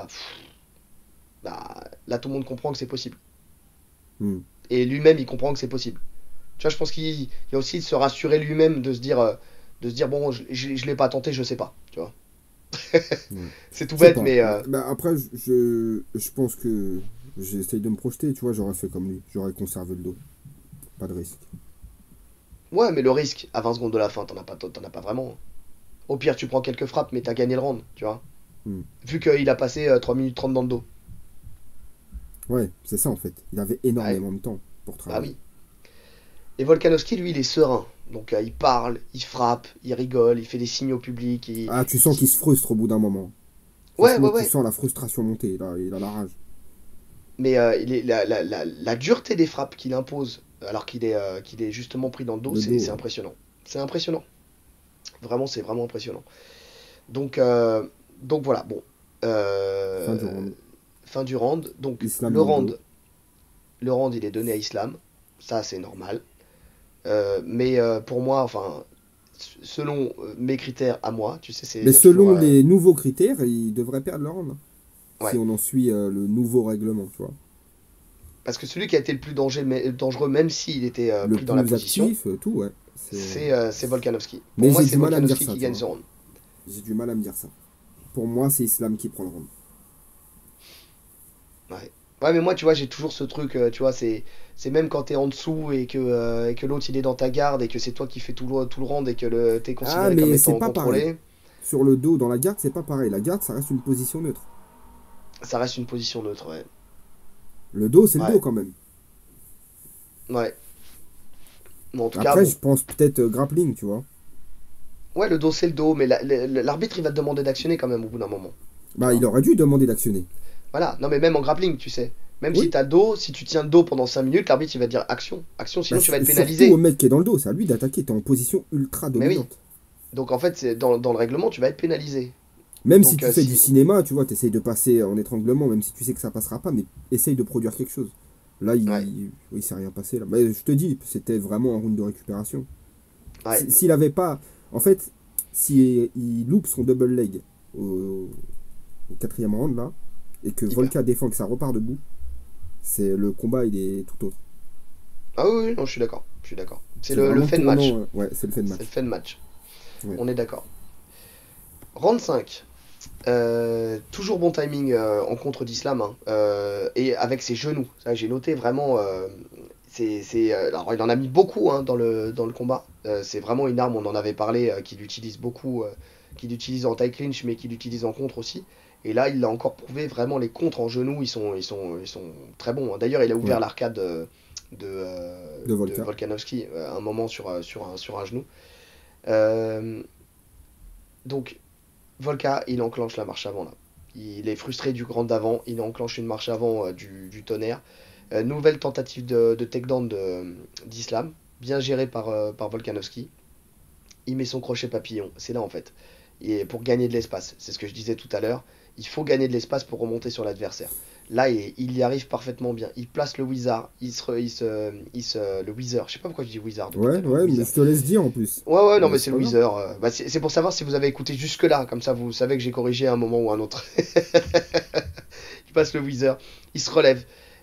Speaker 1: là, tout le monde comprend que c'est possible.
Speaker 2: Hmm.
Speaker 1: Et lui-même, il comprend que c'est possible. Tu vois, je pense qu'il y a aussi de se rassurer lui-même, de se dire bon, je l'ai pas tenté, je sais pas, tu vois.
Speaker 2: Ouais.
Speaker 1: C'est tout
Speaker 2: Je sais
Speaker 1: bête,
Speaker 2: pas.
Speaker 1: mais
Speaker 2: Bah, après, je pense que j'essaye de me projeter, tu vois, j'aurais fait comme lui. J'aurais conservé le dos. Pas de risque.
Speaker 1: ouais, mais le risque, à 20 secondes de la fin, t'en as pas vraiment. Au pire, tu prends quelques frappes, mais t'as gagné le round, tu vois.
Speaker 2: Hmm.
Speaker 1: Vu qu'il a passé 3 minutes 30 dans le dos.
Speaker 2: Ouais, c'est ça en fait. Il avait
Speaker 1: Ouais,
Speaker 2: énormément de temps pour
Speaker 1: bah
Speaker 2: travailler.
Speaker 1: oui. Et Volkanovski, lui, il est serein. Donc il parle, il frappe, il rigole, il fait des signaux au public.
Speaker 2: Ah, tu sens qu'il se frustre au bout d'un moment.
Speaker 1: Ouais,
Speaker 2: Franchement,
Speaker 1: ouais,
Speaker 2: tu
Speaker 1: ouais.
Speaker 2: sens la frustration monter. Là, il a la rage.
Speaker 1: Mais la dureté des frappes qu'il impose, alors qu'il est justement pris dans le dos,
Speaker 2: Le dos,
Speaker 1: c'est
Speaker 2: ouais.
Speaker 1: impressionnant. C'est impressionnant. Vraiment, c'est vraiment impressionnant. Donc, euh, donc voilà, bon.
Speaker 2: Fin du
Speaker 1: Euh,
Speaker 2: round.
Speaker 1: fin du round. Donc
Speaker 2: Islam dans le dos.
Speaker 1: le round, il est donné à Islam. Ça, c'est normal. Mais pour moi, enfin, selon mes critères à moi, tu sais, il
Speaker 2: Mais
Speaker 1: y a toujours.
Speaker 2: selon les nouveaux critères, il devrait perdre le round, hein. Si
Speaker 1: Ouais.
Speaker 2: on en suit le nouveau règlement, tu vois.
Speaker 1: Parce que celui qui a été le plus dangereux, même s'il était
Speaker 2: Le
Speaker 1: pris dans la
Speaker 2: plus
Speaker 1: position,
Speaker 2: actif, tout, ouais.
Speaker 1: c'est Volkanovski. Pour
Speaker 2: Mais
Speaker 1: moi,
Speaker 2: j'ai
Speaker 1: c'est
Speaker 2: du mal à me dire
Speaker 1: Volkanovski
Speaker 2: ça,
Speaker 1: qui
Speaker 2: tu
Speaker 1: gagne
Speaker 2: vois.
Speaker 1: ce round.
Speaker 2: J'ai du mal à me dire ça. Pour moi, c'est Islam qui prend le round.
Speaker 1: Ouais. Ouais, mais moi, tu vois, j'ai toujours ce truc, tu vois, c'est même quand t'es en dessous et que l'autre il est dans ta garde et que c'est toi qui fais tout le round et que t'es
Speaker 2: Ah,
Speaker 1: considéré comme
Speaker 2: mais c'est
Speaker 1: étant
Speaker 2: pas pareil.
Speaker 1: contrôlé,
Speaker 2: Sur le dos, dans la garde, c'est pas pareil. La garde, ça reste une position neutre.
Speaker 1: ça reste une position neutre, ouais.
Speaker 2: Le dos, c'est le dos
Speaker 1: Ouais,
Speaker 2: quand même.
Speaker 1: ouais. Bon, en tout cas,
Speaker 2: Après,
Speaker 1: bon.
Speaker 2: je pense peut-être grappling, tu vois.
Speaker 1: Ouais, le dos, c'est le dos, mais l'arbitre, il va te demander d'actionner quand même au bout d'un moment, tu
Speaker 2: Bah, il
Speaker 1: vois.
Speaker 2: aurait dû demander d'actionner.
Speaker 1: Voilà, non, mais même en grappling, tu sais. Même si
Speaker 2: Oui.
Speaker 1: t'as le dos, si tu tiens le dos pendant 5 minutes, l'arbitre, il va te dire action, action,
Speaker 2: Bah,
Speaker 1: sinon tu vas être
Speaker 2: surtout au
Speaker 1: pénalisé.
Speaker 2: mec qui est dans le dos, c'est à lui d'attaquer. T'es en position ultra
Speaker 1: Mais oui.
Speaker 2: dominante.
Speaker 1: Donc en fait, dans le règlement, tu vas être pénalisé.
Speaker 2: Même si
Speaker 1: Donc
Speaker 2: tu fais du
Speaker 1: si.
Speaker 2: cinéma, tu vois, t'essayes de passer en étranglement, même si tu sais que ça passera pas, mais essaye de produire quelque chose. Là,
Speaker 1: Ouais,
Speaker 2: il s'est rien passé. Là. Mais je te dis, c'était vraiment un round de récupération.
Speaker 1: ouais,
Speaker 2: S'il avait pas. En fait, si il loupe son double leg au, au quatrième round, là, et que
Speaker 1: il perd.
Speaker 2: Volka défend, que ça repart debout, c'est le combat, il est tout autre.
Speaker 1: Ah oui, oui, non, je suis d'accord. Je suis d'accord. C'est
Speaker 2: C'est
Speaker 1: le
Speaker 2: vraiment
Speaker 1: fait de match.
Speaker 2: tournant. Ouais, c'est le fait de
Speaker 1: C'est le
Speaker 2: match.
Speaker 1: fait de match.
Speaker 2: Ouais.
Speaker 1: On est d'accord. Round 5. Toujours bon timing en contre d'Islam, hein. Et avec ses genoux. Ça, j'ai noté vraiment. Alors, il en a mis beaucoup, hein, dans le combat. C'est vraiment une arme, on en avait parlé, qu'il utilise beaucoup, qu'il utilise en tie clinch, mais qu'il utilise en contre aussi. Et là, il l'a encore prouvé, vraiment, les contres en genoux, ils sont très bons, hein. D'ailleurs, il a
Speaker 2: Ouais.
Speaker 1: ouvert l'arcade
Speaker 2: De
Speaker 1: de
Speaker 2: Volka.
Speaker 1: Volkanovski un moment sur un genou. Euh, donc, Volka, il enclenche la marche avant là. Il est frustré du grand d'avant, il enclenche une marche avant du tonnerre. Nouvelle tentative de takedown d'Islam, bien gérée par Volkanovski. Il met son crochet papillon, c'est là en fait. Et pour gagner de l'espace, c'est ce que je disais tout à l'heure, il faut gagner de l'espace pour remonter sur l'adversaire. Là, il y arrive parfaitement bien. Il place le wizard, le wizard, je sais pas pourquoi je dis wizard depuis tout
Speaker 2: Ouais,
Speaker 1: à l'heure, le
Speaker 2: ouais, mais
Speaker 1: wizard.
Speaker 2: je te laisse dire en plus.
Speaker 1: Ouais, ouais, non, mais
Speaker 2: C'est
Speaker 1: c'est le
Speaker 2: pas grave.
Speaker 1: wizard. Bah, c'est pour savoir si vous avez écouté jusque-là, comme ça vous savez que j'ai corrigé à un moment ou à un autre. Il passe le wizard, il se relève,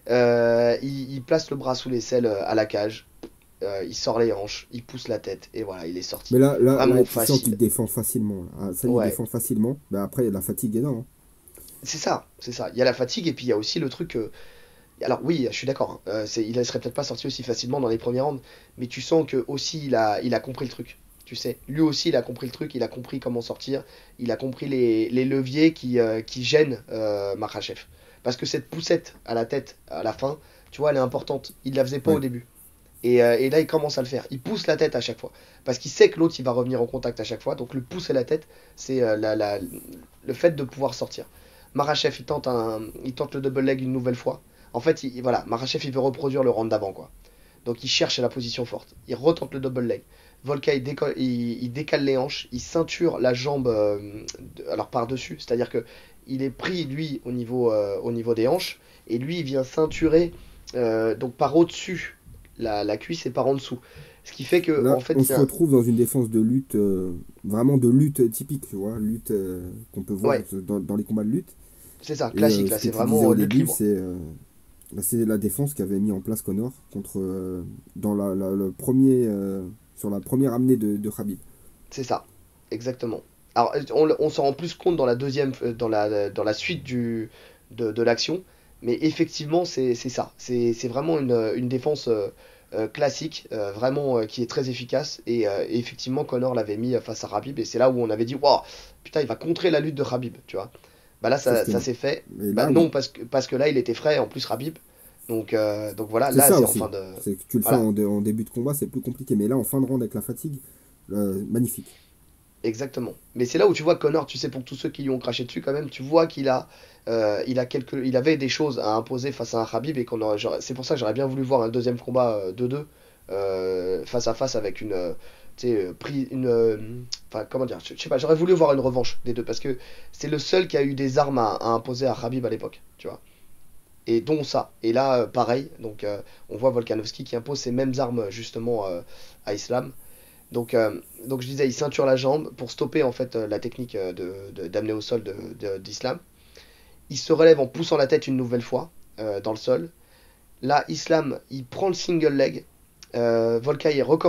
Speaker 1: il place le bras sous l'aisselle à la cage, il sort les hanches, il pousse la tête, et voilà, il est sorti.
Speaker 2: Mais là,
Speaker 1: Vraiment
Speaker 2: tu sens qu'il
Speaker 1: facile.
Speaker 2: défend facilement. Là. Ah, ça, il
Speaker 1: Ouais,
Speaker 2: défend facilement. Mais après, la fatigue est là. Hein.
Speaker 1: c'est ça, c'est ça. Il y a la fatigue, et puis il y a aussi le truc. Alors oui, je suis d'accord, hein, il ne serait peut-être pas sorti aussi facilement dans les premiers rounds, mais tu sens que aussi il a compris le truc. Tu sais, lui aussi il a compris le truc, il a compris comment sortir, il a compris les leviers qui gênent Makhachev. Parce que cette poussette à la tête à la fin, tu vois, elle est importante. Il la faisait pas au
Speaker 2: Ouais,
Speaker 1: début. Et là, il commence à le faire. Il pousse la tête à chaque fois. Parce qu'il sait que l'autre, il va revenir en contact à chaque fois. Donc le pousser la tête, c'est le fait de pouvoir sortir. Marachev, il tente le double leg une nouvelle fois. En fait, voilà, Marachev, il veut reproduire le round d'avant, quoi. Donc il cherche la position forte. Il retente le double leg. Volka, il décale les hanches. Il ceinture la jambe alors par-dessus. C'est-à-dire que il est pris, lui, au niveau des hanches. Et lui, il vient ceinturer donc par au-dessus la cuisse et par en dessous. Ce qui fait que, en
Speaker 2: là, on
Speaker 1: fait,
Speaker 2: se retrouve dans une défense de lutte, vraiment de lutte typique, tu vois, lutte qu'on peut voir
Speaker 1: ouais,
Speaker 2: dans les combats de lutte.
Speaker 1: c'est ça,
Speaker 2: Et
Speaker 1: classique, là,
Speaker 2: ce que
Speaker 1: c'est
Speaker 2: tu disais
Speaker 1: vraiment
Speaker 2: au
Speaker 1: lutte
Speaker 2: début,
Speaker 1: libre.
Speaker 2: c'est la défense qu'avait mis en place Connor contre, dans le premier, sur la première amenée de Khabib.
Speaker 1: C'est ça, exactement. Alors, on s'en rend plus compte dans la deuxième, dans la suite de l'action, mais effectivement, c'est ça. C'est vraiment une défense classique, vraiment qui est très efficace. Et effectivement, Connor l'avait mis face à Khabib, et c'est là où on avait dit, waouh, putain, il va contrer la lutte de Khabib, tu vois. Bah là,
Speaker 2: Sauf que
Speaker 1: ça
Speaker 2: non.
Speaker 1: s'est fait.
Speaker 2: Et
Speaker 1: Bah
Speaker 2: là,
Speaker 1: non,
Speaker 2: oui.
Speaker 1: parce que là, il était frais, en plus, Khabib. Donc voilà,
Speaker 2: C'est
Speaker 1: là,
Speaker 2: ça
Speaker 1: c'est en fin
Speaker 2: aussi.
Speaker 1: de.
Speaker 2: C'est que tu le fais
Speaker 1: Voilà,
Speaker 2: en début de combat, c'est plus compliqué. Mais là, en fin de round avec la fatigue, magnifique.
Speaker 1: exactement. Mais c'est là où tu vois Connor, tu sais, pour tous ceux qui lui ont craché dessus, quand même, tu vois il avait des choses à imposer face à un Khabib et c'est pour ça que j'aurais bien voulu voir un deuxième combat 2-2 face à face avec tu sais, enfin, comment dire, je sais pas, j'aurais voulu voir une revanche des deux parce que c'est le seul qui a eu des armes à imposer à Khabib à l'époque, tu vois. Et dont ça. Et là, pareil, donc on voit Volkanovski qui impose ces mêmes armes justement à Islam. Donc je disais, il ceinture la jambe pour stopper en fait la technique d'amener au sol d'Islam. Il se relève en poussant la tête une nouvelle fois dans le sol. Là, Islam, il prend le single leg. Volka,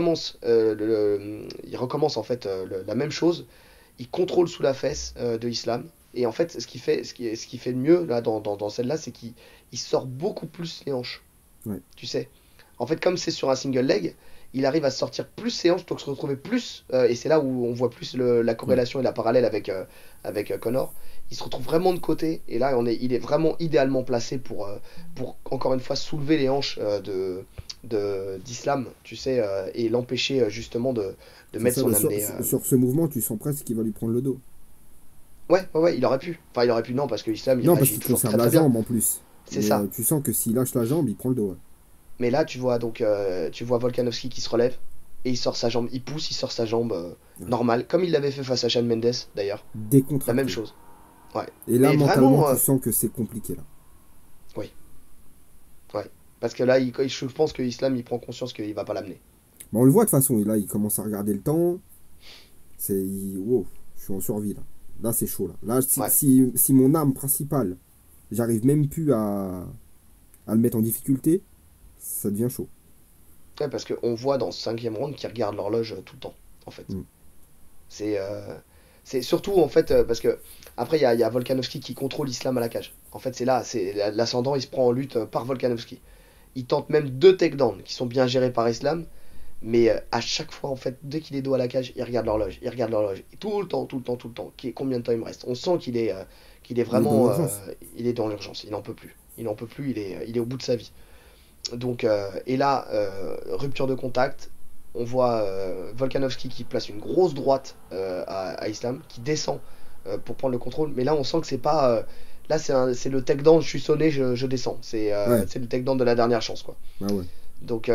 Speaker 1: il recommence en fait la même chose. Il contrôle sous la fesse de Islam. Et en fait, ce qui fait le mieux là, dans celle-là, c'est qu'il sort beaucoup plus les hanches.
Speaker 2: Ouais.
Speaker 1: Tu sais. En fait, comme c'est sur un single leg, il arrive à sortir plus ses hanches, donc se retrouver plus, et c'est là où on voit plus la
Speaker 2: Ouais.
Speaker 1: corrélation et la parallèle avec Connor. Il se retrouve vraiment de côté, et là il est vraiment idéalement placé pour encore une fois soulever les hanches d'Islam, tu sais, et l'empêcher justement de
Speaker 2: C'est
Speaker 1: mettre
Speaker 2: ça.
Speaker 1: son
Speaker 2: Mais
Speaker 1: amener.
Speaker 2: sur ce mouvement, tu sens presque qu'il va lui prendre le dos.
Speaker 1: Ouais, ouais, ouais, il aurait pu. Enfin, il aurait pu, non, parce que Islam il
Speaker 2: Non, parce
Speaker 1: réagit
Speaker 2: qu'il
Speaker 1: toujours
Speaker 2: conserve
Speaker 1: très
Speaker 2: la
Speaker 1: très bien.
Speaker 2: jambe en plus.
Speaker 1: C'est
Speaker 2: Mais
Speaker 1: ça.
Speaker 2: tu sens que s'il lâche la jambe, il prend le dos. Ouais.
Speaker 1: Mais là, tu vois Volkanovski qui se relève et il sort sa jambe, il pousse, il sort sa jambe
Speaker 2: Ouais.
Speaker 1: normale, comme il l'avait fait face à Shawn Mendes d'ailleurs. La même
Speaker 2: Décontracté.
Speaker 1: chose. Ouais.
Speaker 2: Et là,
Speaker 1: Mais
Speaker 2: mentalement,
Speaker 1: vraiment,
Speaker 2: tu sens que c'est compliqué là.
Speaker 1: oui, ouais. Parce que là, je pense que Islam, il prend conscience qu'il va pas l'amener.
Speaker 2: Bon, on le voit de toute façon, là, il commence à regarder le temps. Wow, je suis en survie là. Là, c'est chaud là. Là,
Speaker 1: Ouais.
Speaker 2: si mon arme principale, j'arrive même plus à le mettre en difficulté, ça devient chaud.
Speaker 1: Ouais, parce qu'on voit dans ce cinquième round qu'ils regardent l'horloge tout le temps, en fait.
Speaker 2: Mm.
Speaker 1: C'est c'est surtout, en fait, parce que après, il y a Volkanovski qui contrôle Islam à la cage. En fait, c'est là, c'est l'ascendant, il se prend en lutte par Volkanovski. Il tente même 2 takedowns qui sont bien gérés par Islam, mais à chaque fois, en fait, dès qu'il est dos à la cage, il regarde l'horloge, il regarde l'horloge. Et tout le temps, tout le temps, tout le temps. Combien de temps il me reste? On sent qu'il est
Speaker 2: Il est dans
Speaker 1: vraiment,
Speaker 2: l'urgence.
Speaker 1: il est dans l'urgence, il n'en peut plus. Il n'en peut plus, il est au bout de sa vie. Donc, et là, rupture de contact. On voit Volkanovski qui place une grosse droite à Islam, qui descend pour prendre le contrôle. Mais là, on sent que c'est pas. Là, c'est le takedown, je suis sonné, je descends.
Speaker 2: Ouais,
Speaker 1: C'est le takedown de la dernière chance, quoi.
Speaker 2: bah ouais.
Speaker 1: Donc,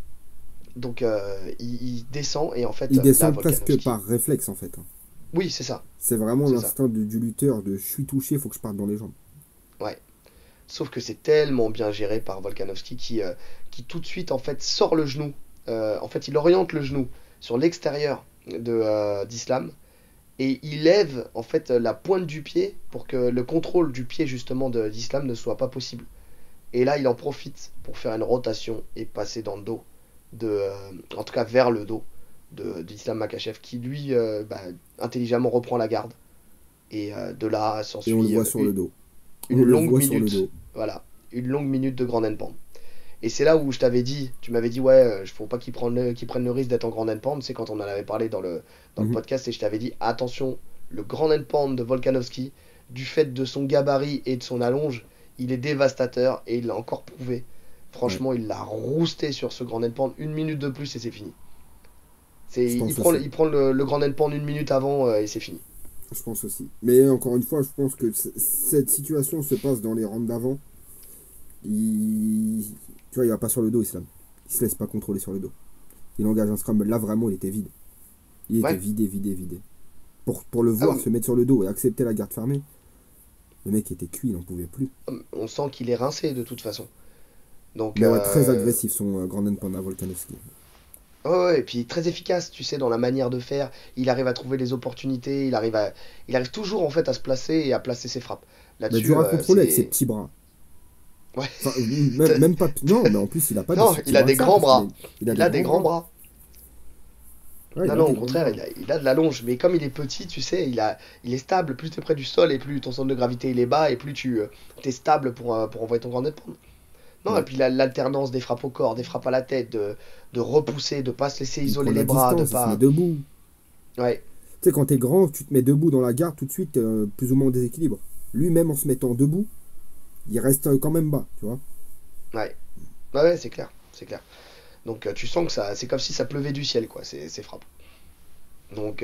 Speaker 1: il descend et en fait,
Speaker 2: Il
Speaker 1: là,
Speaker 2: descend presque
Speaker 1: Volkanovski.
Speaker 2: par réflexe en fait, hein.
Speaker 1: Oui, c'est ça.
Speaker 2: C'est vraiment
Speaker 1: C'est ça.
Speaker 2: l'instinct du lutteur de je suis touché, faut que je parte dans les jambes.
Speaker 1: Ouais. Sauf que c'est tellement bien géré par Volkanovski qui tout de suite, en fait, sort le genou. En fait, il oriente le genou sur l'extérieur d'Islam et il lève en fait la pointe du pied pour que le contrôle du pied justement d'Islam ne soit pas possible. Et là, il en profite pour faire une rotation et passer dans le dos en tout cas vers le dos d'Islam Makhachev qui lui intelligemment reprend la garde et de là
Speaker 2: Et on le
Speaker 1: s'ensuit
Speaker 2: voit sur le dos.
Speaker 1: une
Speaker 2: On le
Speaker 1: longue
Speaker 2: voit sur le
Speaker 1: minute,
Speaker 2: dos.
Speaker 1: voilà, une longue minute de grand handpan. Et c'est là où je t'avais dit, tu m'avais dit, ouais, faut pas qu'ils prennent le risque d'être en grand handpan, c'est quand on en avait parlé dans le
Speaker 2: Mhm.
Speaker 1: podcast, et je t'avais dit, attention, le grand handpan de Volkanovski, du fait de son gabarit et de son allonge, il est dévastateur, et il l'a encore prouvé.
Speaker 2: Ouais,
Speaker 1: Franchement, il l'a rousté sur ce grand handpan, une minute de plus et c'est fini.
Speaker 2: je
Speaker 1: Il
Speaker 2: pense
Speaker 1: prend,
Speaker 2: aussi.
Speaker 1: il prend le grand handpan une minute avant et c'est fini.
Speaker 2: Je pense aussi. Mais encore une fois, je pense que cette situation se passe dans les rounds d'avant. Il... Tu vois, il va pas sur le dos, Islam. Il se laisse pas contrôler sur le dos. Il engage un scramble. Là, vraiment, il était vide. Il était
Speaker 1: Ouais.
Speaker 2: vidé, vidé, vidé. Pour le
Speaker 1: Ah,
Speaker 2: voir se mettre sur le dos et accepter la garde fermée, le mec était cuit, il n'en pouvait plus.
Speaker 1: on sent qu'il est rincé de toute façon. Donc,
Speaker 2: Mais ouais, très agressif son Grand Panda Volkanovski.
Speaker 1: ouais, ouais, et puis très efficace, tu sais, dans la manière de faire. Il arrive à trouver les opportunités, il arrive toujours en fait à se placer et à placer ses frappes.
Speaker 2: Mais
Speaker 1: Là-dessus,
Speaker 2: dur à contrôler avec ses petits bras.
Speaker 1: ouais.
Speaker 2: Enfin, même pas. Non, mais en plus, il a pas de
Speaker 1: Non,
Speaker 2: si petits
Speaker 1: il a
Speaker 2: bras
Speaker 1: des
Speaker 2: que ça,
Speaker 1: grands
Speaker 2: parce
Speaker 1: bras.
Speaker 2: il a
Speaker 1: Il
Speaker 2: des
Speaker 1: a des
Speaker 2: grands
Speaker 1: grands
Speaker 2: bras.
Speaker 1: bras.
Speaker 2: Ouais, il
Speaker 1: Non,
Speaker 2: a
Speaker 1: non,
Speaker 2: des
Speaker 1: au
Speaker 2: grands
Speaker 1: contraire,
Speaker 2: bras.
Speaker 1: il a de la longe. Mais comme il est petit, tu sais, il est stable. Plus tu es près du sol et plus ton centre de gravité il est bas et plus tu es stable pour envoyer ton grand net. Non, et
Speaker 2: Ouais.
Speaker 1: puis l'alternance des frappes au corps, des frappes à la tête, de repousser, de pas se laisser
Speaker 2: Il
Speaker 1: isoler
Speaker 2: prend de
Speaker 1: les
Speaker 2: la
Speaker 1: bras, de
Speaker 2: distance, il se met
Speaker 1: pas.
Speaker 2: debout.
Speaker 1: Ouais,
Speaker 2: Tu sais, quand t'es grand, tu te mets debout dans la garde, tout de suite, plus ou moins en déséquilibre. Lui-même, en se mettant debout, il reste quand même bas, tu vois.
Speaker 1: ouais. Ouais, ouais, c'est clair, c'est clair. Donc tu sens que c'est comme si ça pleuvait du ciel, quoi, ces frappes. Donc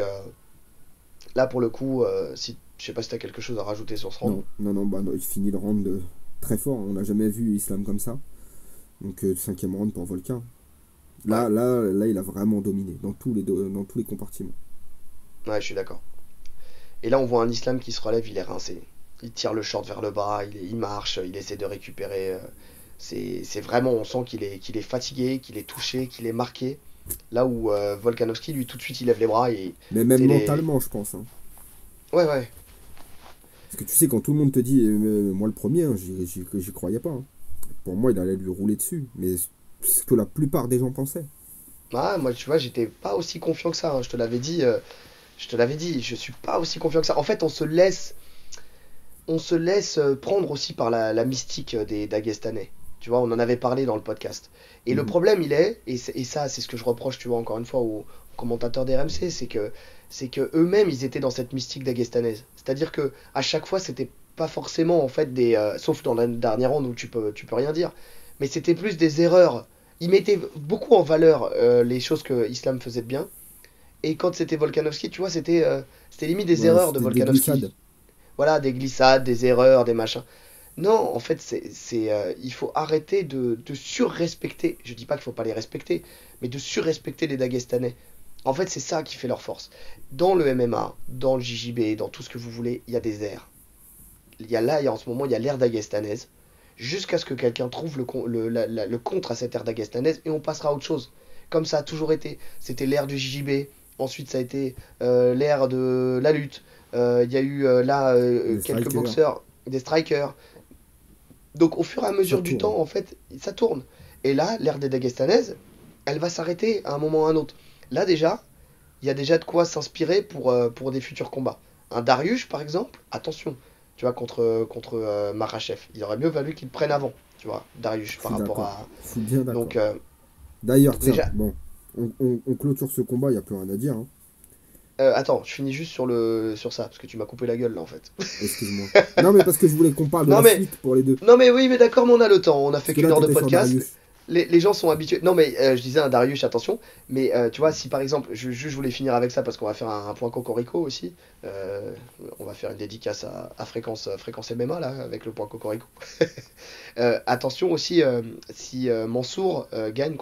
Speaker 1: là, pour le coup, si, je sais pas si t'as quelque chose à rajouter sur ce round.
Speaker 2: Non, non, non, bah, non, il finit le round très fort. On n'a jamais vu Islam comme ça. Donc, cinquième round pour Volcan.
Speaker 1: Ouais,
Speaker 2: Là, il a vraiment dominé dans tous les compartiments.
Speaker 1: ouais, je suis d'accord. Et là, on voit un Islam qui se relève, il est rincé. Il tire le short vers le bas, il marche, il essaie de récupérer. C'est vraiment, on sent qu'il est fatigué, qu'il est touché, qu'il est marqué. Là où Volkanovski, lui, tout de suite, il lève les bras et.
Speaker 2: Mais même
Speaker 1: C'est les.
Speaker 2: mentalement, je pense, hein.
Speaker 1: Ouais, ouais.
Speaker 2: Parce que tu sais, quand tout le monde te dit, moi le premier, hein, j'y croyais pas, hein. Pour moi, il allait lui rouler dessus. Mais c'est ce que la plupart des gens pensaient.
Speaker 1: Ah, moi, tu vois, j'étais pas aussi confiant que ça, hein. Je te l'avais dit. Je te l'avais dit, je suis pas aussi confiant que ça. En fait, on se laisse prendre aussi par la mystique des Dagestanais. Tu vois, on en avait parlé dans le podcast. Et le
Speaker 2: Mhm.
Speaker 1: problème, il est, et ça, c'est ce que je reproche, tu vois, encore une fois, aux commentateurs des RMC, c'est que eux-mêmes, ils étaient dans cette mystique dagestanaise. C'est-à-dire que à chaque fois, c'était pas forcément, en fait, sauf dans la dernière ronde où tu peux rien dire, mais c'était plus des erreurs. Ils mettaient beaucoup en valeur les choses que Islam faisait de bien. Et quand c'était Volkanovski, tu vois, c'était limite des
Speaker 2: Ouais,
Speaker 1: erreurs de
Speaker 2: c'était des
Speaker 1: Volkanovski.
Speaker 2: glissades.
Speaker 1: Voilà, des glissades, des erreurs, des machins. Non, en fait, il faut arrêter de surrespecter. Je dis pas qu'il faut pas les respecter, mais de surrespecter les Dagestanais. En fait, c'est ça qui fait leur force. Dans le MMA, dans le JJB, dans tout ce que vous voulez, il y a des airs. En ce moment, il y a l'ère dagestanaise. jusqu'à ce que quelqu'un trouve le contre à cette ère dagestanaise et on passera à autre chose. Comme ça a toujours été. C'était l'ère du JJB, ensuite ça a été l'ère de la lutte. Il y a eu là
Speaker 2: Des
Speaker 1: quelques
Speaker 2: strikers.
Speaker 1: boxeurs, des strikers. Donc au fur et à
Speaker 2: Ça
Speaker 1: mesure du
Speaker 2: tourne.
Speaker 1: temps, en fait, ça tourne. Et là, l'ère des Dagestanaises, elle va s'arrêter à un moment ou à un autre. Là déjà, il y a déjà de quoi s'inspirer pour des futurs combats. Un Darius, par exemple, attention, tu vois, contre Makhachev. Il aurait mieux valu qu'il le prenne avant, tu vois, Darius,
Speaker 2: Je
Speaker 1: par
Speaker 2: suis
Speaker 1: rapport
Speaker 2: d'accord.
Speaker 1: à...
Speaker 2: Je suis bien
Speaker 1: Donc,
Speaker 2: d'accord.
Speaker 1: euh,
Speaker 2: D'ailleurs,
Speaker 1: donc
Speaker 2: tiens,
Speaker 1: déjà,
Speaker 2: bon, on clôture ce combat, il n'y a plus rien à dire, hein.
Speaker 1: attends, je finis juste sur ça, parce que tu m'as coupé la gueule là, en fait.
Speaker 2: Excuse-moi. Non, mais parce que je voulais qu'on parle de
Speaker 1: Non
Speaker 2: la
Speaker 1: mais,
Speaker 2: suite pour les deux.
Speaker 1: non mais oui, mais d'accord, mais on a le temps, on a
Speaker 2: Parce
Speaker 1: fait
Speaker 2: que
Speaker 1: qu'une
Speaker 2: là,
Speaker 1: heure de
Speaker 2: t'étais sur
Speaker 1: podcast.
Speaker 2: Darius.
Speaker 1: Les gens sont habitués. Non, mais je disais un Darius, attention. Mais tu vois, si par exemple, je voulais finir avec ça parce qu'on va faire un point Cocorico aussi. Euh, on va faire une dédicace à Fréquence MMA là, avec le point Cocorico. Attention aussi, si Mansour gagne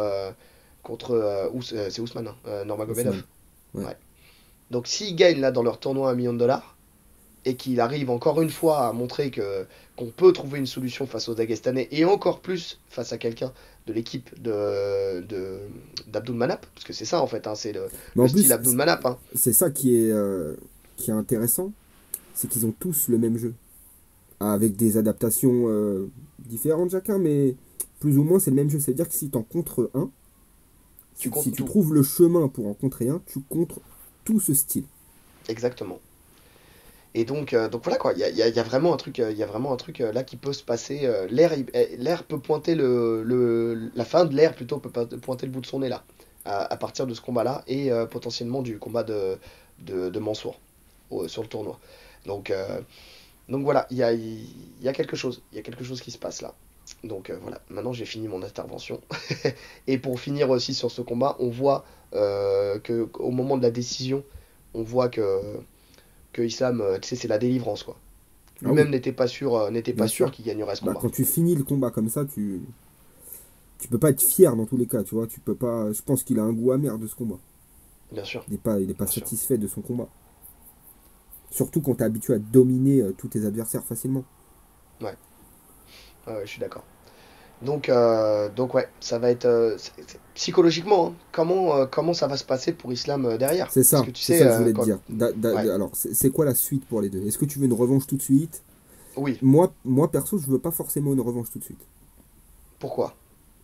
Speaker 1: c'est Ousmane, hein, Nurmagomedov.
Speaker 2: Ousmane. Ouais.
Speaker 1: Ouais. Donc s'il gagne là dans leur tournoi à 1 million de dollars et qu'il arrive encore une fois à montrer que qu'on peut trouver une solution face aux Dagestanais et encore plus face à quelqu'un de l'équipe d'Abdul Manap, parce que c'est ça en fait, hein, c'est
Speaker 2: Mais
Speaker 1: le
Speaker 2: en
Speaker 1: style
Speaker 2: plus,
Speaker 1: Abdul Manap. Hein.
Speaker 2: c'est ça qui est intéressant, c'est qu'ils ont tous le même jeu. Avec des adaptations différentes chacun, mais plus ou moins c'est le même jeu. Ça veut dire que si t'en contres un,
Speaker 1: Tu
Speaker 2: si
Speaker 1: comptes
Speaker 2: tu
Speaker 1: tout,
Speaker 2: trouves le chemin pour en contrer un, tu contres tout ce style.
Speaker 1: exactement. Et donc voilà quoi, il y a vraiment un truc, il y a vraiment un truc là qui peut se passer. L'air peut pointer la fin de l'ère plutôt peut pointer le bout de son nez là, à partir de ce combat-là et potentiellement du combat de Mansour sur le tournoi. Donc, euh, donc voilà, il y a quelque chose, il y a quelque chose qui se passe là. Donc voilà, maintenant j'ai fini mon intervention. Et pour finir aussi sur ce combat, on voit que au moment de la décision, on voit que Islam, tu sais, c'est la délivrance quoi.
Speaker 2: Ah
Speaker 1: Lui-même
Speaker 2: oui,
Speaker 1: n'était pas
Speaker 2: bien
Speaker 1: sûr
Speaker 2: sûr.
Speaker 1: qu'il gagnerait ce
Speaker 2: Bah,
Speaker 1: combat.
Speaker 2: quand tu finis le combat comme ça, tu peux pas être fier dans tous les cas, tu vois. Tu peux pas. Je pense qu'il a un goût amer de ce combat.
Speaker 1: Bien sûr,
Speaker 2: Il est pas
Speaker 1: bien sûr.
Speaker 2: satisfait de son combat. Surtout quand t'es habitué à dominer tous tes adversaires facilement.
Speaker 1: Ouais, ouais, ouais, je suis d'accord. Donc ouais, ça va être psychologiquement, hein, comment ça va se passer pour Islam derrière? Parce que tu
Speaker 2: C'est
Speaker 1: sais,
Speaker 2: ça que je voulais te dire.
Speaker 1: ouais,
Speaker 2: Alors, c'est quoi la suite pour les deux? Est-ce que tu veux une revanche tout de suite?
Speaker 1: oui,
Speaker 2: Moi, perso, je veux pas forcément une revanche tout de suite.
Speaker 1: pourquoi?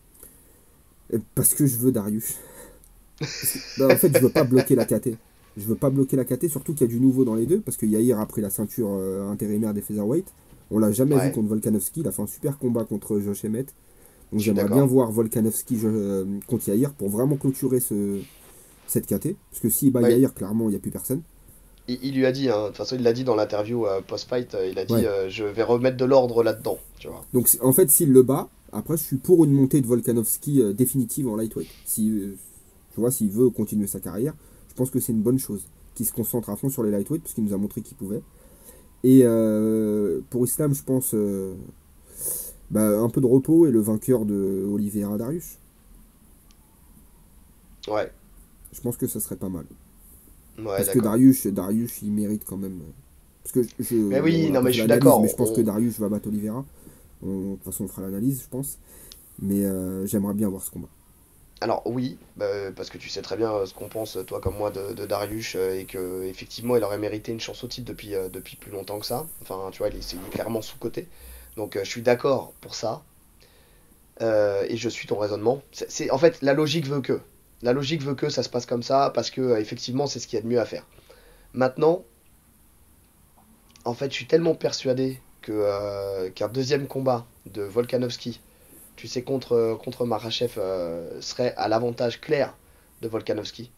Speaker 2: Parce que je veux Darius. Bah, en fait, je veux pas bloquer la KT. Je veux pas bloquer la KT, surtout qu'il y a du nouveau dans les deux, parce que Yair a pris la ceinture intérimaire des featherweight. On l'a jamais vu
Speaker 1: Ouais,
Speaker 2: contre Volkanovski. Il a fait un super combat contre Josh Emmett. Donc
Speaker 1: je suis
Speaker 2: j'aimerais bien
Speaker 1: d'accord.
Speaker 2: voir Volkanovski contre Yair pour vraiment clôturer cette KT. Parce que s'il bat
Speaker 1: Ouais,
Speaker 2: Yair, clairement, il n'y a plus personne.
Speaker 1: il lui a dit, hein, de toute façon, il l'a dit dans l'interview post-fight, il a dit
Speaker 2: Ouais.
Speaker 1: je vais remettre de l'ordre là-dedans, tu vois.
Speaker 2: Donc en fait, s'il le bat, après, je suis pour une montée de Volkanovski définitive en lightweight. Si, tu vois, s'il veut continuer sa carrière, je pense que c'est une bonne chose. Qu'il se concentre à fond sur les lightweight, parce qu'il nous a montré qu'il pouvait. Et pour Islam, je pense un peu de repos et le vainqueur de Oliveira Darius.
Speaker 1: Ouais,
Speaker 2: Je pense que ça serait pas mal.
Speaker 1: ouais,
Speaker 2: Parce que
Speaker 1: d'accord.
Speaker 2: Darius, il mérite quand même. Parce que
Speaker 1: Mais
Speaker 2: bon, on
Speaker 1: oui,
Speaker 2: n'a
Speaker 1: non,
Speaker 2: pas
Speaker 1: mais
Speaker 2: fait
Speaker 1: je suis
Speaker 2: l'analyse, mais je
Speaker 1: d'accord.
Speaker 2: pense que Darius va battre Oliveira. De toute façon, on fera l'analyse, je pense. Mais j'aimerais bien voir ce combat.
Speaker 1: Alors oui, bah, parce que tu sais très bien ce qu'on pense, toi comme moi, de Darius, et que effectivement il aurait mérité une chance au titre depuis plus longtemps que ça. Enfin, tu vois, il est clairement sous-coté. Donc je suis d'accord pour ça, et je suis ton raisonnement. En fait, la logique veut que ça se passe comme ça, parce que effectivement c'est ce qu'il y a de mieux à faire. Maintenant, en fait, je suis tellement persuadé qu'un deuxième combat de Volkanovski, tu sais, contre Makhachev, serait à l'avantage clair de Volkanovski.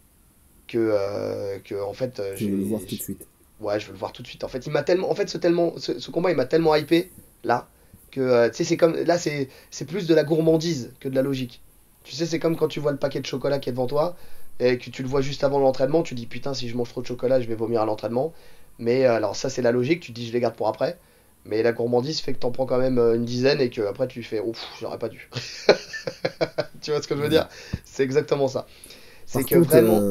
Speaker 1: Que en fait,
Speaker 2: Tu veux le voir tout de suite.
Speaker 1: ouais, je veux le voir tout de suite. En fait, il m'a tellement, en fait, ce combat, il m'a tellement hypé là que tu sais, c'est comme là, c'est plus de la gourmandise que de la logique. Tu sais, c'est comme quand tu vois le paquet de chocolat qui est devant toi et que tu le vois juste avant l'entraînement, tu dis putain, si je mange trop de chocolat, je vais vomir à l'entraînement. Mais alors ça, c'est la logique. Tu te dis je les garde pour après. Mais la gourmandise fait que t'en prends quand même une dizaine et que après tu fais ouf, j'aurais pas dû. Tu vois ce que je veux
Speaker 2: Ouais.
Speaker 1: dire? C'est exactement ça. C'est
Speaker 2: Par
Speaker 1: que
Speaker 2: contre,
Speaker 1: vraiment,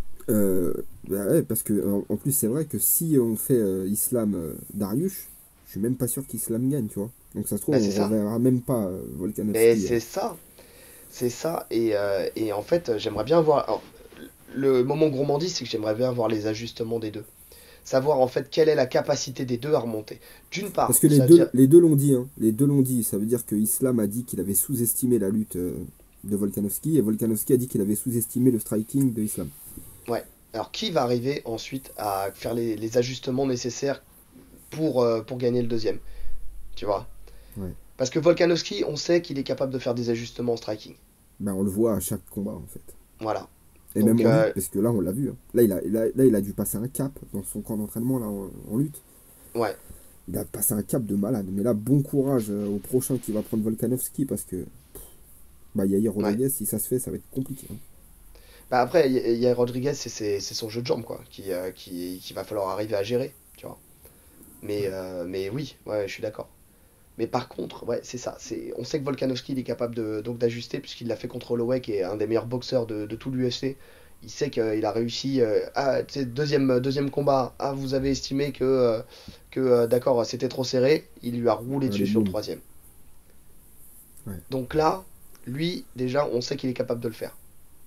Speaker 2: bah ouais, parce que en plus, c'est vrai que si on fait Islam Darius, je suis même pas sûr qu'Islam gagne, tu vois. Donc ça se trouve,
Speaker 1: Bah,
Speaker 2: on
Speaker 1: c'est ça.
Speaker 2: reverra même pas
Speaker 1: Mais
Speaker 2: Volkanovski.
Speaker 1: c'est ça. C'est ça. Et en fait, j'aimerais bien voir. Alors, le moment gourmandise, c'est que j'aimerais bien voir les ajustements des deux. Savoir en fait quelle est la capacité des deux à remonter. D'une
Speaker 2: Parce
Speaker 1: part,
Speaker 2: que
Speaker 1: ça veut dire.
Speaker 2: les deux l'ont dit, hein. Les deux l'ont dit. Ça veut dire que Islam a dit qu'il avait sous-estimé la lutte de Volkanovski et Volkanovski a dit qu'il avait sous-estimé le striking de Islam.
Speaker 1: Ouais. Alors, qui va arriver ensuite à faire les ajustements nécessaires pour gagner le deuxième? Tu vois?
Speaker 2: Ouais.
Speaker 1: Parce que Volkanovski, on sait qu'il est capable de faire des ajustements en striking.
Speaker 2: Ben, on le voit à chaque combat en fait.
Speaker 1: Voilà.
Speaker 2: Et même
Speaker 1: Donc,
Speaker 2: en lutte, parce que là on l'a vu, hein. Là, il a dû passer un cap dans son camp d'entraînement là en lutte.
Speaker 1: ouais.
Speaker 2: Il a passé un cap de malade. Mais là, bon courage au prochain qui va prendre Volkanovski parce que bah, Yair
Speaker 1: Ouais.
Speaker 2: Rodriguez, si ça se fait, ça va être compliqué, hein.
Speaker 1: Bah après, Yair Rodriguez, c'est son jeu de jambes, quoi, qui va falloir arriver à gérer, tu vois. Mais oui, ouais, je suis d'accord. Mais par contre, ouais, c'est ça. On sait que Volkanovski, il est capable donc d'ajuster, puisqu'il l'a fait contre Holloway, qui est un des meilleurs boxeurs de tout l'UFC. Il sait qu'il a réussi. Tu sais, deuxième combat, ah, vous avez estimé que d'accord, c'était trop serré. Il lui a roulé dessus
Speaker 2: Allez,
Speaker 1: sur le
Speaker 2: boum.
Speaker 1: troisième.
Speaker 2: Ouais.
Speaker 1: Donc là, lui, déjà, on sait qu'il est capable de le faire.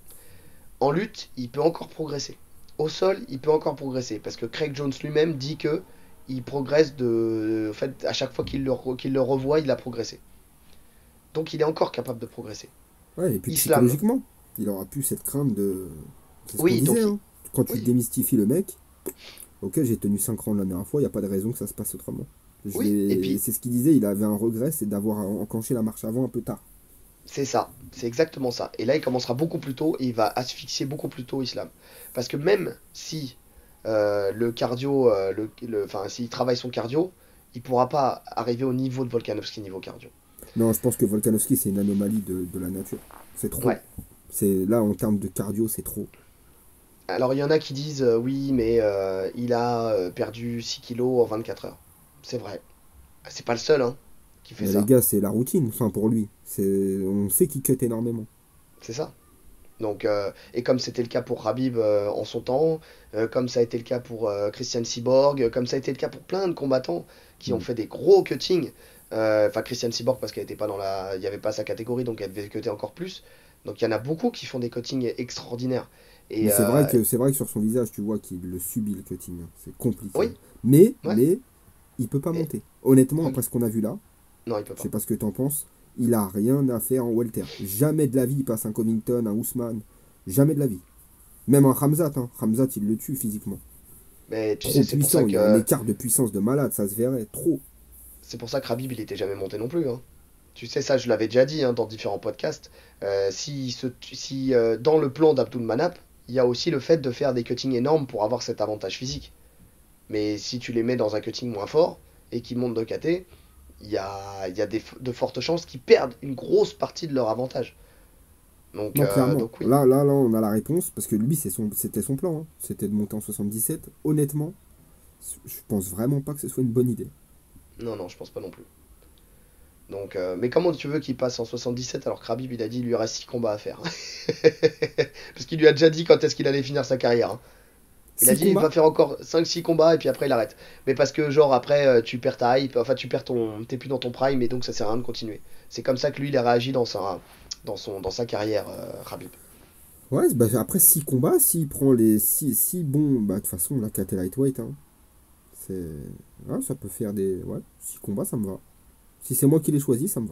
Speaker 1: En lutte, il peut encore progresser. Au sol, il peut encore progresser. Parce que Craig Jones lui-même dit que il progresse en fait, à chaque fois qu'il le revoit, il a progressé. Donc il est encore capable de progresser.
Speaker 2: Ouais, et puis
Speaker 1: Islam,
Speaker 2: psychologiquement, il aura plus cette crainte de. C'est ce qu'on
Speaker 1: oui,
Speaker 2: disait, hein. Quand tu
Speaker 1: oui,
Speaker 2: démystifies le mec, ok, j'ai tenu 5 rounds la dernière fois, il n'y a pas de raison que ça se passe autrement.
Speaker 1: oui. Et puis,
Speaker 2: C'est ce qu'il disait, il avait un regret, c'est d'avoir enclenché la marche avant un peu tard.
Speaker 1: c'est ça, c'est exactement ça. Et là, il commencera beaucoup plus tôt et il va asphyxier beaucoup plus tôt Islam. Parce que même si le cardio, enfin, s'il travaille son cardio, il pourra pas arriver au niveau de Volkanovski niveau cardio.
Speaker 2: Non, je pense que Volkanovski, c'est une anomalie de la nature. C'est trop.
Speaker 1: Ouais.
Speaker 2: C'est là, en termes de cardio, c'est trop.
Speaker 1: Alors, il y en a qui disent oui, mais il a perdu 6 kilos en 24 heures. C'est vrai. C'est pas le seul hein, qui fait
Speaker 2: Mais les
Speaker 1: ça.
Speaker 2: gars, c'est la routine, enfin pour lui. On sait qu'il cut énormément.
Speaker 1: C'est ça. Donc, et comme c'était le cas pour Habib en son temps, comme ça a été le cas pour Christian Cyborg, comme ça a été le cas pour plein de combattants qui ont
Speaker 2: Mm.
Speaker 1: fait des gros cuttings. Enfin, Christian Cyborg parce qu'elle était pas il n'y avait pas sa catégorie, donc elle devait cutter encore plus. Donc il y en a beaucoup qui font des cuttings extraordinaires.
Speaker 2: Mais
Speaker 1: Et euh,
Speaker 2: c'est vrai que sur son visage, tu vois qu'il le subit le cutting, hein. C'est compliqué,
Speaker 1: oui,
Speaker 2: hein.
Speaker 1: ouais.
Speaker 2: Il peut pas
Speaker 1: Et,
Speaker 2: monter. Honnêtement,
Speaker 1: il-
Speaker 2: après ce qu'on a vu là,
Speaker 1: non, il peut
Speaker 2: je
Speaker 1: pas.
Speaker 2: sais pas ce que t'en penses, il a rien à faire en welter. Jamais de la vie il passe un Covington, un Ousmane. Jamais de la vie. Même un Khamzat, hein. Khamzat, il le tue physiquement.
Speaker 1: Mais tu sais,
Speaker 2: Trop puissant, il y a un écart de puissance de malade, ça se verrait. Trop.
Speaker 1: c'est pour ça que Habib il était jamais monté non plus, hein. Tu sais, ça, je l'avais déjà dit hein, dans différents podcasts. Si dans le plan d'Abdul Manap, il y a aussi le fait de faire des cuttings énormes pour avoir cet avantage physique. Mais si tu les mets dans un cutting moins fort et qu'ils montent de KT, il y a de fortes chances qu'ils perdent une grosse partie de leur avantage. Donc,
Speaker 2: Non, clairement.
Speaker 1: donc oui.
Speaker 2: Là, on a la réponse, parce que lui, c'était son plan, hein. C'était de monter en 77. Honnêtement, je pense vraiment pas que ce soit une bonne idée.
Speaker 1: Non, non, je pense pas non plus. Donc, mais comment tu veux qu'il passe en 77 alors que Khabib il a dit il lui reste 6 combats à faire. Parce qu'il lui a déjà dit quand est-ce qu'il allait finir sa carrière, hein. Il a
Speaker 2: Six
Speaker 1: dit il va
Speaker 2: combats?
Speaker 1: faire encore 5 6 combats et puis après il arrête. Mais parce que genre après tu perds ta hype, enfin tu perds t'es plus dans ton prime et donc ça sert à rien de continuer. C'est comme ça que lui il a réagi dans sa carrière, Khabib.
Speaker 2: Ouais, bah, après 6 combats, s'il prend les 6 bons, bah de toute façon, la KT Lightweight, hein, c'est... Ouais, ça peut faire des... Ouais, 6 combats, ça me va. Si c'est moi qui l'ai choisi, ça me va.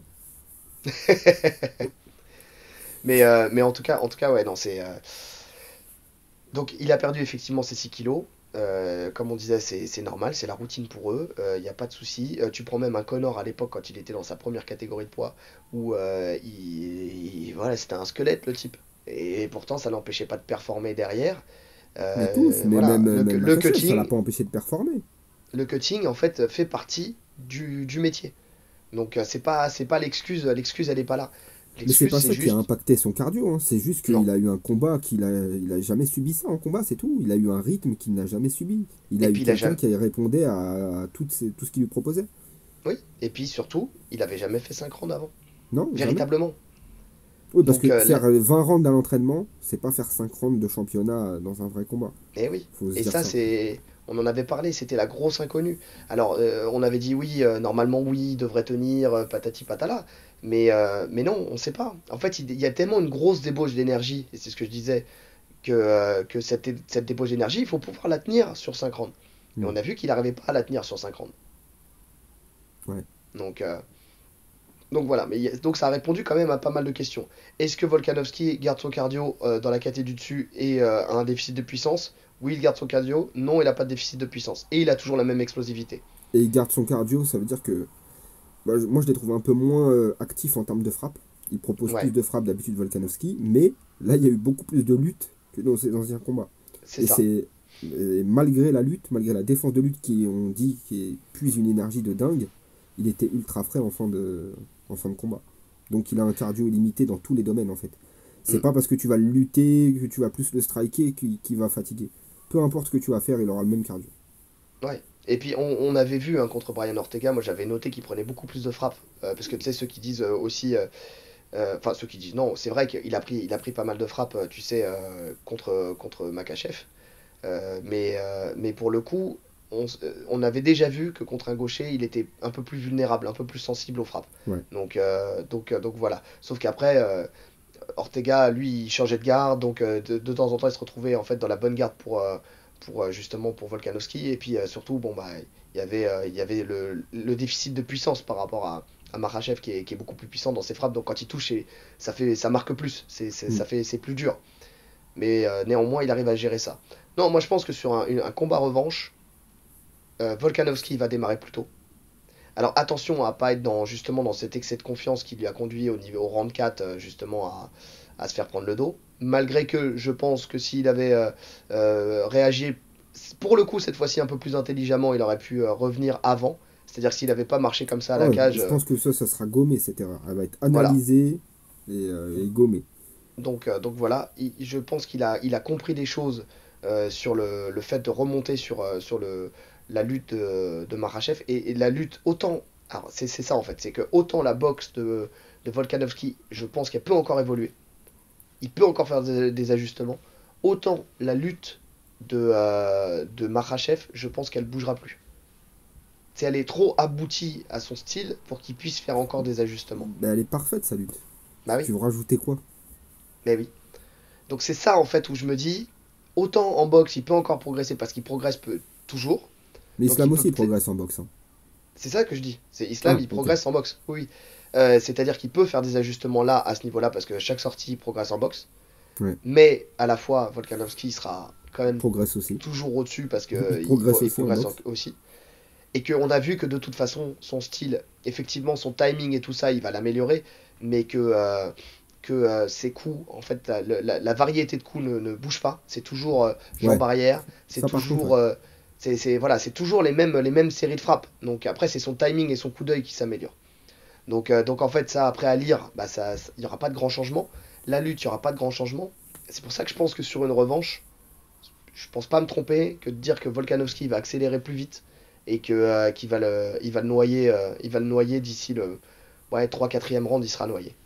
Speaker 1: Mais en tout cas ouais non c'est donc il a perdu effectivement ses 6 kilos. Comme on disait, c'est normal, c'est la routine pour eux, il n'y a pas de souci. Tu prends même un Connor à l'époque quand il était dans sa première catégorie de poids, où voilà, c'était un squelette le type. Et pourtant ça l'empêchait pas de performer derrière.
Speaker 2: Mais tous, mais
Speaker 1: Voilà,
Speaker 2: même
Speaker 1: le
Speaker 2: Makhachev, ça l'a
Speaker 1: cutting,
Speaker 2: pas empêché de performer.
Speaker 1: le cutting en fait fait partie du métier. Donc c'est pas l'excuse, l'excuse elle est pas là.
Speaker 2: Mais c'est
Speaker 1: L'excuse
Speaker 2: pas
Speaker 1: c'est
Speaker 2: ça qui a
Speaker 1: juste
Speaker 2: impacté son cardio, hein. C'est juste
Speaker 1: non.
Speaker 2: qu'il a eu un combat il a jamais subi ça en combat, c'est tout. Il a eu un rythme qu'il n'a jamais subi. Il a
Speaker 1: Et
Speaker 2: eu
Speaker 1: puis il a
Speaker 2: quelqu'un
Speaker 1: jamais,
Speaker 2: qui répondait à tout ce qu'il lui proposait.
Speaker 1: oui, et puis surtout, il avait jamais fait 5 rounds avant,
Speaker 2: Non, jamais.
Speaker 1: véritablement.
Speaker 2: Oui, parce
Speaker 1: Donc
Speaker 2: que faire 20 rounds à l'entraînement, c'est pas faire 5 rounds de championnat dans un vrai combat.
Speaker 1: et oui.
Speaker 2: Faut se
Speaker 1: Et
Speaker 2: dire
Speaker 1: ça,
Speaker 2: ça.
Speaker 1: c'est. On en avait parlé, c'était la grosse inconnue. Alors, on avait dit oui, normalement oui, il devrait tenir, patati patala. Mais non, on sait pas. En fait, il y a tellement une grosse débauche d'énergie, et c'est ce que je disais, que cette débauche d'énergie, il faut pouvoir la tenir sur 5 rounds. Et
Speaker 2: Hmm.
Speaker 1: on a vu qu'il n'arrivait pas à la tenir sur 5 rounds.
Speaker 2: Ouais.
Speaker 1: Donc, euh, donc voilà, donc ça a répondu quand même à pas mal de questions. Est-ce que Volkanovski garde son cardio dans la caté du dessus et a un déficit de puissance? Oui, il garde son cardio. Non, il n'a pas de déficit de puissance. Et il a toujours la même explosivité.
Speaker 2: Et il garde son cardio, ça veut dire que bah, moi je l'ai trouvé un peu moins actif en termes de frappe. Il propose plus
Speaker 1: Ouais,
Speaker 2: de frappe d'habitude Volkanovski, mais là il y a eu beaucoup plus de lutte que dans ses anciens combats.
Speaker 1: c'est
Speaker 2: Et
Speaker 1: ça.
Speaker 2: c'est malgré la lutte, malgré la défense de lutte qui on dit qui puise une énergie de dingue, il était ultra frais en fin de combat. Donc il a un cardio illimité dans tous les domaines en fait. C'est
Speaker 1: Mm.
Speaker 2: pas parce que tu vas le lutter, que tu vas plus le striker qu'il va fatiguer. Peu importe ce que tu vas faire, il aura le même cardio.
Speaker 1: Ouais. Et puis on avait vu hein, contre Brian Ortega, moi j'avais noté qu'il prenait beaucoup plus de frappes. Parce que tu sais, ceux qui disent aussi. Enfin, ceux qui disent non, c'est vrai qu'il a pris pas mal de frappes, tu sais, contre Makhachev. Mais pour le coup, on avait déjà vu que contre un gaucher, il était un peu plus vulnérable, un peu plus sensible aux frappes.
Speaker 2: Ouais.
Speaker 1: Donc voilà. Sauf qu'après, Ortega, lui, il changeait de garde, donc de temps en temps, il se retrouvait en fait dans la bonne garde pour justement pour Volkanovski. Et puis surtout, bon bah, il y avait le déficit de puissance par rapport à Makhachev qui est beaucoup plus puissant dans ses frappes. Donc quand il touche, ça marque plus,
Speaker 2: Mm.
Speaker 1: c'est plus dur. Mais néanmoins, il arrive à gérer ça. Non, moi je pense que sur un combat revanche, Volkanovski va démarrer plus tôt. Alors attention à pas être justement dans cet excès de confiance qui lui a conduit au round 4 justement à se faire prendre le dos. Malgré que je pense que s'il avait réagi pour le coup cette fois-ci un peu plus intelligemment, il aurait pu revenir avant. C'est-à-dire que s'il n'avait pas marché comme ça à
Speaker 2: Ah
Speaker 1: la
Speaker 2: ouais,
Speaker 1: cage,
Speaker 2: je pense que ça sera gommé cette erreur. Elle va être
Speaker 1: voilà.
Speaker 2: analysée et gommée.
Speaker 1: Donc voilà, je pense qu'il a compris des choses sur le fait de remonter sur la lutte de Makhachev et la lutte autant. Alors c'est ça en fait, c'est que autant la boxe de Volkanovski, je pense qu'elle peut encore évoluer, il peut encore faire des ajustements, autant la lutte de Makhachev, je pense qu'elle bougera plus. C'est elle est trop aboutie à son style pour qu'il puisse faire encore des ajustements.
Speaker 2: Ben, elle est parfaite sa lutte.
Speaker 1: Bah oui,
Speaker 2: Tu veux rajouter quoi?
Speaker 1: mais oui. Donc c'est ça en fait où je me dis, autant en boxe il peut encore progresser parce qu'il progresse toujours.
Speaker 2: Mais
Speaker 1: Donc il
Speaker 2: Islam
Speaker 1: peut
Speaker 2: aussi il
Speaker 1: peut-être.
Speaker 2: progresse en boxe, hein.
Speaker 1: C'est ça que je dis. C'est Islam,
Speaker 2: Ah,
Speaker 1: il
Speaker 2: ok.
Speaker 1: progresse en boxe. Oui. C'est-à-dire qu'il peut faire des ajustements là à ce niveau-là parce que chaque sortie il progresse en boxe.
Speaker 2: Ouais.
Speaker 1: Mais à la fois Volkanovski sera quand même
Speaker 2: Progresse aussi.
Speaker 1: toujours au-dessus parce
Speaker 2: Il
Speaker 1: que
Speaker 2: progresse
Speaker 1: il
Speaker 2: aussi en
Speaker 1: progresse
Speaker 2: boxe.
Speaker 1: aussi. Et qu'on a vu que de toute façon son style, effectivement son timing et tout ça, il va l'améliorer, mais que ses coups, en fait, la variété de coups ne bouge pas. C'est toujours
Speaker 2: Ouais.
Speaker 1: jambe arrière, c'est
Speaker 2: Ça par contre, ouais.
Speaker 1: toujours, voilà, c'est toujours les mêmes séries de frappes. Donc après, c'est son timing et son coup d'œil qui s'améliorent. Donc en fait, ça après à lire, bah il n'y aura pas de grand changement. La lutte, il n'y aura pas de grand changement. C'est pour ça que je pense que sur une revanche, je pense pas me tromper que de dire que Volkanovski va accélérer plus vite et qu'il va le noyer d'ici le ouais, 3-4e round, il sera noyé.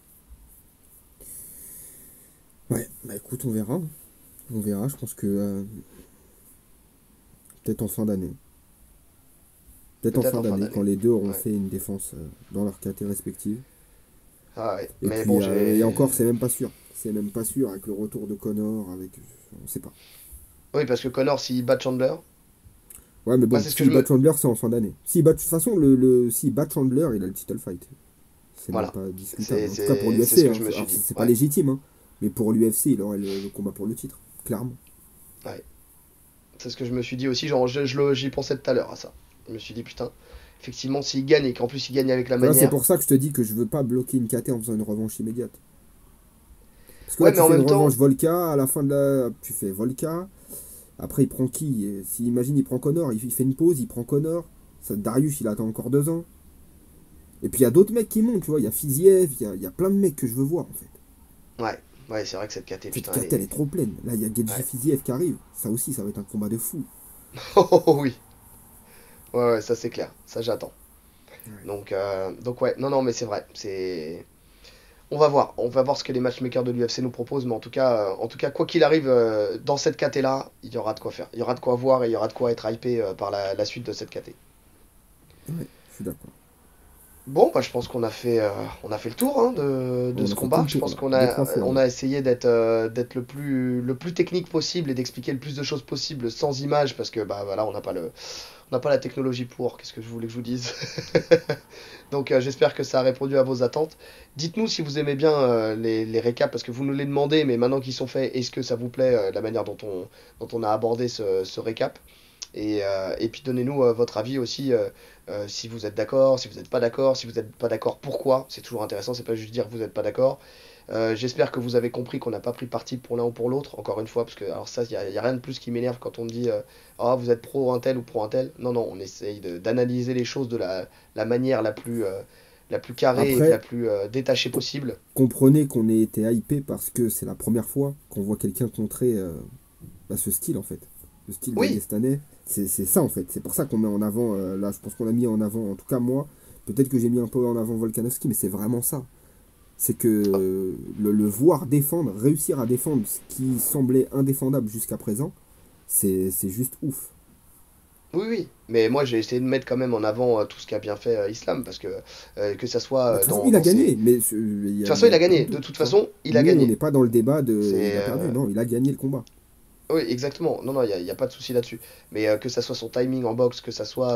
Speaker 2: Ouais, bah écoute, on verra. On verra, je pense que peut-être en fin d'année. Peut-être en
Speaker 1: Peut-être
Speaker 2: fin
Speaker 1: en fin
Speaker 2: d'année, quand
Speaker 1: d'année.
Speaker 2: les deux auront
Speaker 1: Ouais.
Speaker 2: fait une défense dans leur caté respective.
Speaker 1: Ah ouais.
Speaker 2: Et
Speaker 1: Mais
Speaker 2: puis,
Speaker 1: bon,
Speaker 2: et encore, c'est même pas sûr. C'est même pas sûr avec le retour de Connor, avec. On sait pas.
Speaker 1: Oui, parce que Connor, s'il bat Chandler,
Speaker 2: Ouais, mais
Speaker 1: moi
Speaker 2: bon,
Speaker 1: c'est ce que
Speaker 2: s'il
Speaker 1: je
Speaker 2: bat
Speaker 1: me.
Speaker 2: Chandler, c'est en fin d'année. De toute façon, s'il bat Chandler, il a le title fight. C'est même
Speaker 1: Voilà.
Speaker 2: pas discutable.
Speaker 1: C'est
Speaker 2: En tout cas pour
Speaker 1: c'est ce
Speaker 2: l'UFC,
Speaker 1: que
Speaker 2: hein.
Speaker 1: je me suis
Speaker 2: Alors,
Speaker 1: dit.
Speaker 2: c'est pas
Speaker 1: Ouais.
Speaker 2: légitime, hein. Mais pour l'UFC, il aurait le combat pour le titre. Clairement.
Speaker 1: Ouais. C'est ce que je me suis dit aussi. Genre, j'y pensais tout à l'heure à ça. Je me suis dit, putain, effectivement, s'il gagne et qu'en plus il gagne avec la
Speaker 2: Tu vois, c'est
Speaker 1: manière.
Speaker 2: pour ça que je te dis que je veux pas bloquer une KT en faisant une revanche immédiate. Parce que là,
Speaker 1: Ouais, mais
Speaker 2: tu
Speaker 1: en
Speaker 2: fais une
Speaker 1: même
Speaker 2: revanche
Speaker 1: temps.
Speaker 2: Volka, à la fin de la. Tu fais Volka. Après, il prend qui? Si, imagine, il prend Connor. Il fait une pause, il prend Connor. Darius, il attend encore 2 ans. Et puis, il y a d'autres mecs qui montent, tu vois. Il y a Fiziev, il y a plein de mecs que je veux voir, en fait.
Speaker 1: Ouais. Ouais, c'est vrai que cette KT,
Speaker 2: Cette
Speaker 1: putain,
Speaker 2: KT, elle est trop pleine. Là, il y a Gedji
Speaker 1: Ouais.
Speaker 2: Fiziev qui arrive. Ça aussi, ça va être un combat de fou.
Speaker 1: Oh oui. Ouais, ouais, ça c'est clair. Ça j'attends.
Speaker 2: Ouais.
Speaker 1: Donc ouais, non, non, mais c'est vrai. C'est. On va voir ce que les matchmakers de l'UFC nous proposent, mais en tout cas, quoi qu'il arrive, dans cette KT-là, il y aura de quoi faire. Il y aura de quoi voir et il y aura de quoi être hypé par la suite de cette KT.
Speaker 2: Ouais, je suis d'accord.
Speaker 1: Bon, bah, je pense on a fait le tour hein, de
Speaker 2: On
Speaker 1: ce
Speaker 2: a fait tout
Speaker 1: combat.
Speaker 2: le
Speaker 1: Je
Speaker 2: tour
Speaker 1: pense
Speaker 2: là, deux, trois fois
Speaker 1: on
Speaker 2: même.
Speaker 1: a essayé d'être le plus technique possible et d'expliquer le plus de choses possible sans images parce que bah voilà, on n'a pas la technologie pour. Qu'est-ce que je voulais que je vous dise? Donc j'espère que ça a répondu à vos attentes. Dites-nous si vous aimez bien les récaps parce que vous nous les demandez, mais maintenant qu'ils sont faits, est-ce que ça vous plaît la manière dont on a abordé ce récap? Et puis donnez-nous votre avis aussi, si vous êtes d'accord, si vous n'êtes pas d'accord, si vous n'êtes pas d'accord, pourquoi. C'est toujours intéressant, c'est pas juste dire que vous n'êtes pas d'accord. J'espère que vous avez compris qu'on n'a pas pris parti pour l'un ou pour l'autre, encore une fois, parce que alors ça, y a rien de plus qui m'énerve quand on me dit ah vous êtes pro un tel ou pro un tel. Non, non, on essaye d'analyser les choses de la manière la plus carrée et la
Speaker 2: Après,
Speaker 1: plus détachée possible.
Speaker 2: comprenez qu'on ait été hypé parce que c'est la première fois qu'on voit quelqu'un contrer bah, ce style en fait. Le style
Speaker 1: Oui,
Speaker 2: dagestanais, c'est ça en fait. C'est pour ça qu'on met en avant, là je pense qu'on a mis en avant, en tout cas moi, peut-être que j'ai mis un peu en avant Volkanovski, mais c'est vraiment ça. C'est que le voir défendre, réussir à défendre ce qui semblait indéfendable jusqu'à présent, c'est juste ouf.
Speaker 1: oui, oui, mais moi j'ai essayé de mettre quand même en avant tout ce qu'a bien fait Islam, parce que ça soit
Speaker 2: Bah, de toute façon, il a
Speaker 1: dans ses...
Speaker 2: gagné, mais
Speaker 1: De toute
Speaker 2: il
Speaker 1: façon,
Speaker 2: y
Speaker 1: il
Speaker 2: a
Speaker 1: a
Speaker 2: pas de
Speaker 1: gagné, de
Speaker 2: doute.
Speaker 1: toute
Speaker 2: Tu vois.
Speaker 1: façon, il a
Speaker 2: Nous, on
Speaker 1: gagné.
Speaker 2: n'est pas dans le débat de il
Speaker 1: C'est...
Speaker 2: a perdu. Non, il a gagné le combat.
Speaker 1: Oui, exactement, non, non, il y a pas de souci là-dessus. Mais que ça soit son timing en boxe, que ça soit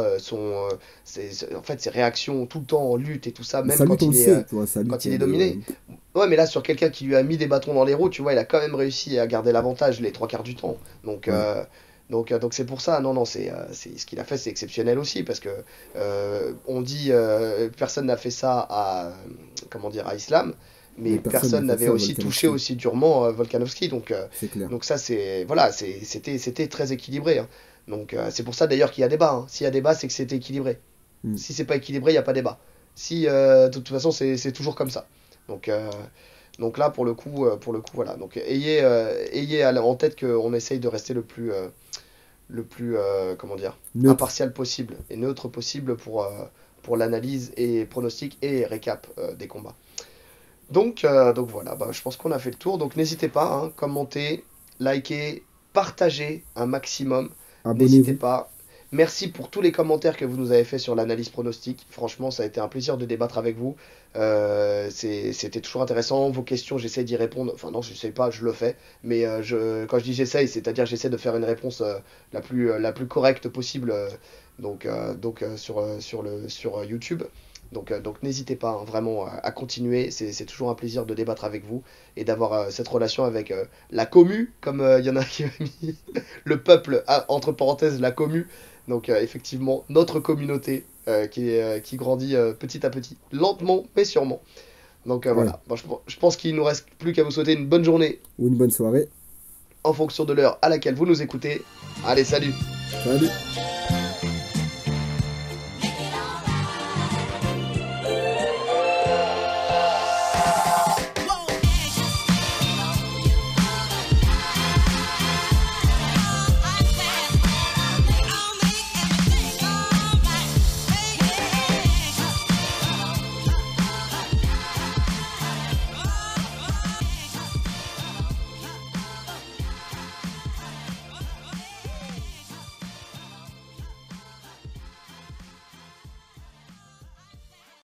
Speaker 1: en fait, ses réactions tout le temps en lutte et tout ça,
Speaker 2: Mais
Speaker 1: même
Speaker 2: sa lutte, on le sait, tu vois, sa lutte,
Speaker 1: quand il est
Speaker 2: elle est.
Speaker 1: dominé. Ouais, mais là, sur quelqu'un qui lui a mis des bâtons dans les roues, tu vois, il a quand même réussi à garder l'avantage les trois quarts du temps.
Speaker 2: Ouais.
Speaker 1: Donc c'est pour ça, non, non, ce qu'il a fait, c'est exceptionnel aussi, parce que on dit, personne n'a fait ça comment dire, à Islam, mais
Speaker 2: Mais personne n'a
Speaker 1: personne
Speaker 2: fait
Speaker 1: n'avait
Speaker 2: ça à
Speaker 1: aussi touché
Speaker 2: Volkanovski,
Speaker 1: aussi durement Volkanovski,
Speaker 2: c'est clair.
Speaker 1: donc ça, voilà, c'était très équilibré, hein. Donc c'est pour ça d'ailleurs qu'il y a débat, hein. S'il y a débat, c'est que c'était équilibré.
Speaker 2: Hmm.
Speaker 1: Si c'est pas équilibré, il n'y a pas débat. Si, de toute façon, c'est toujours comme ça. Donc, donc là, pour le coup, voilà. Donc ayez en tête qu'on essaye de rester le plus comment dire,
Speaker 2: Neutre.
Speaker 1: impartial possible et neutre possible pour l'analyse et pronostic et récap des combats. Donc voilà, bah, je pense qu'on a fait le tour. Donc n'hésitez pas, hein, commentez, likez, partagez un maximum. N'hésitez
Speaker 2: Abonnez-vous.
Speaker 1: pas. Merci pour tous les commentaires que vous nous avez fait sur l'analyse pronostic. Franchement, ça a été un plaisir de débattre avec vous. C'était toujours intéressant. Vos questions, j'essaie d'y répondre. Enfin non, je sais pas, je le fais. Mais quand je dis j'essaye, c'est-à-dire j'essaie de faire une réponse la plus correcte possible. Sur YouTube. Donc n'hésitez pas hein, vraiment à continuer. C'est toujours un plaisir de débattre avec vous et d'avoir cette relation avec la commu, comme il y en a qui ont mis le peuple, entre parenthèses, la commu. Donc effectivement, notre communauté qui grandit petit à petit, lentement mais sûrement. Donc
Speaker 2: Ouais.
Speaker 1: voilà, bon, je pense qu'il nous reste plus qu'à vous souhaiter une bonne journée
Speaker 2: Ou une bonne soirée.
Speaker 1: en fonction de l'heure à laquelle vous nous écoutez. Allez, salut!
Speaker 2: Salut.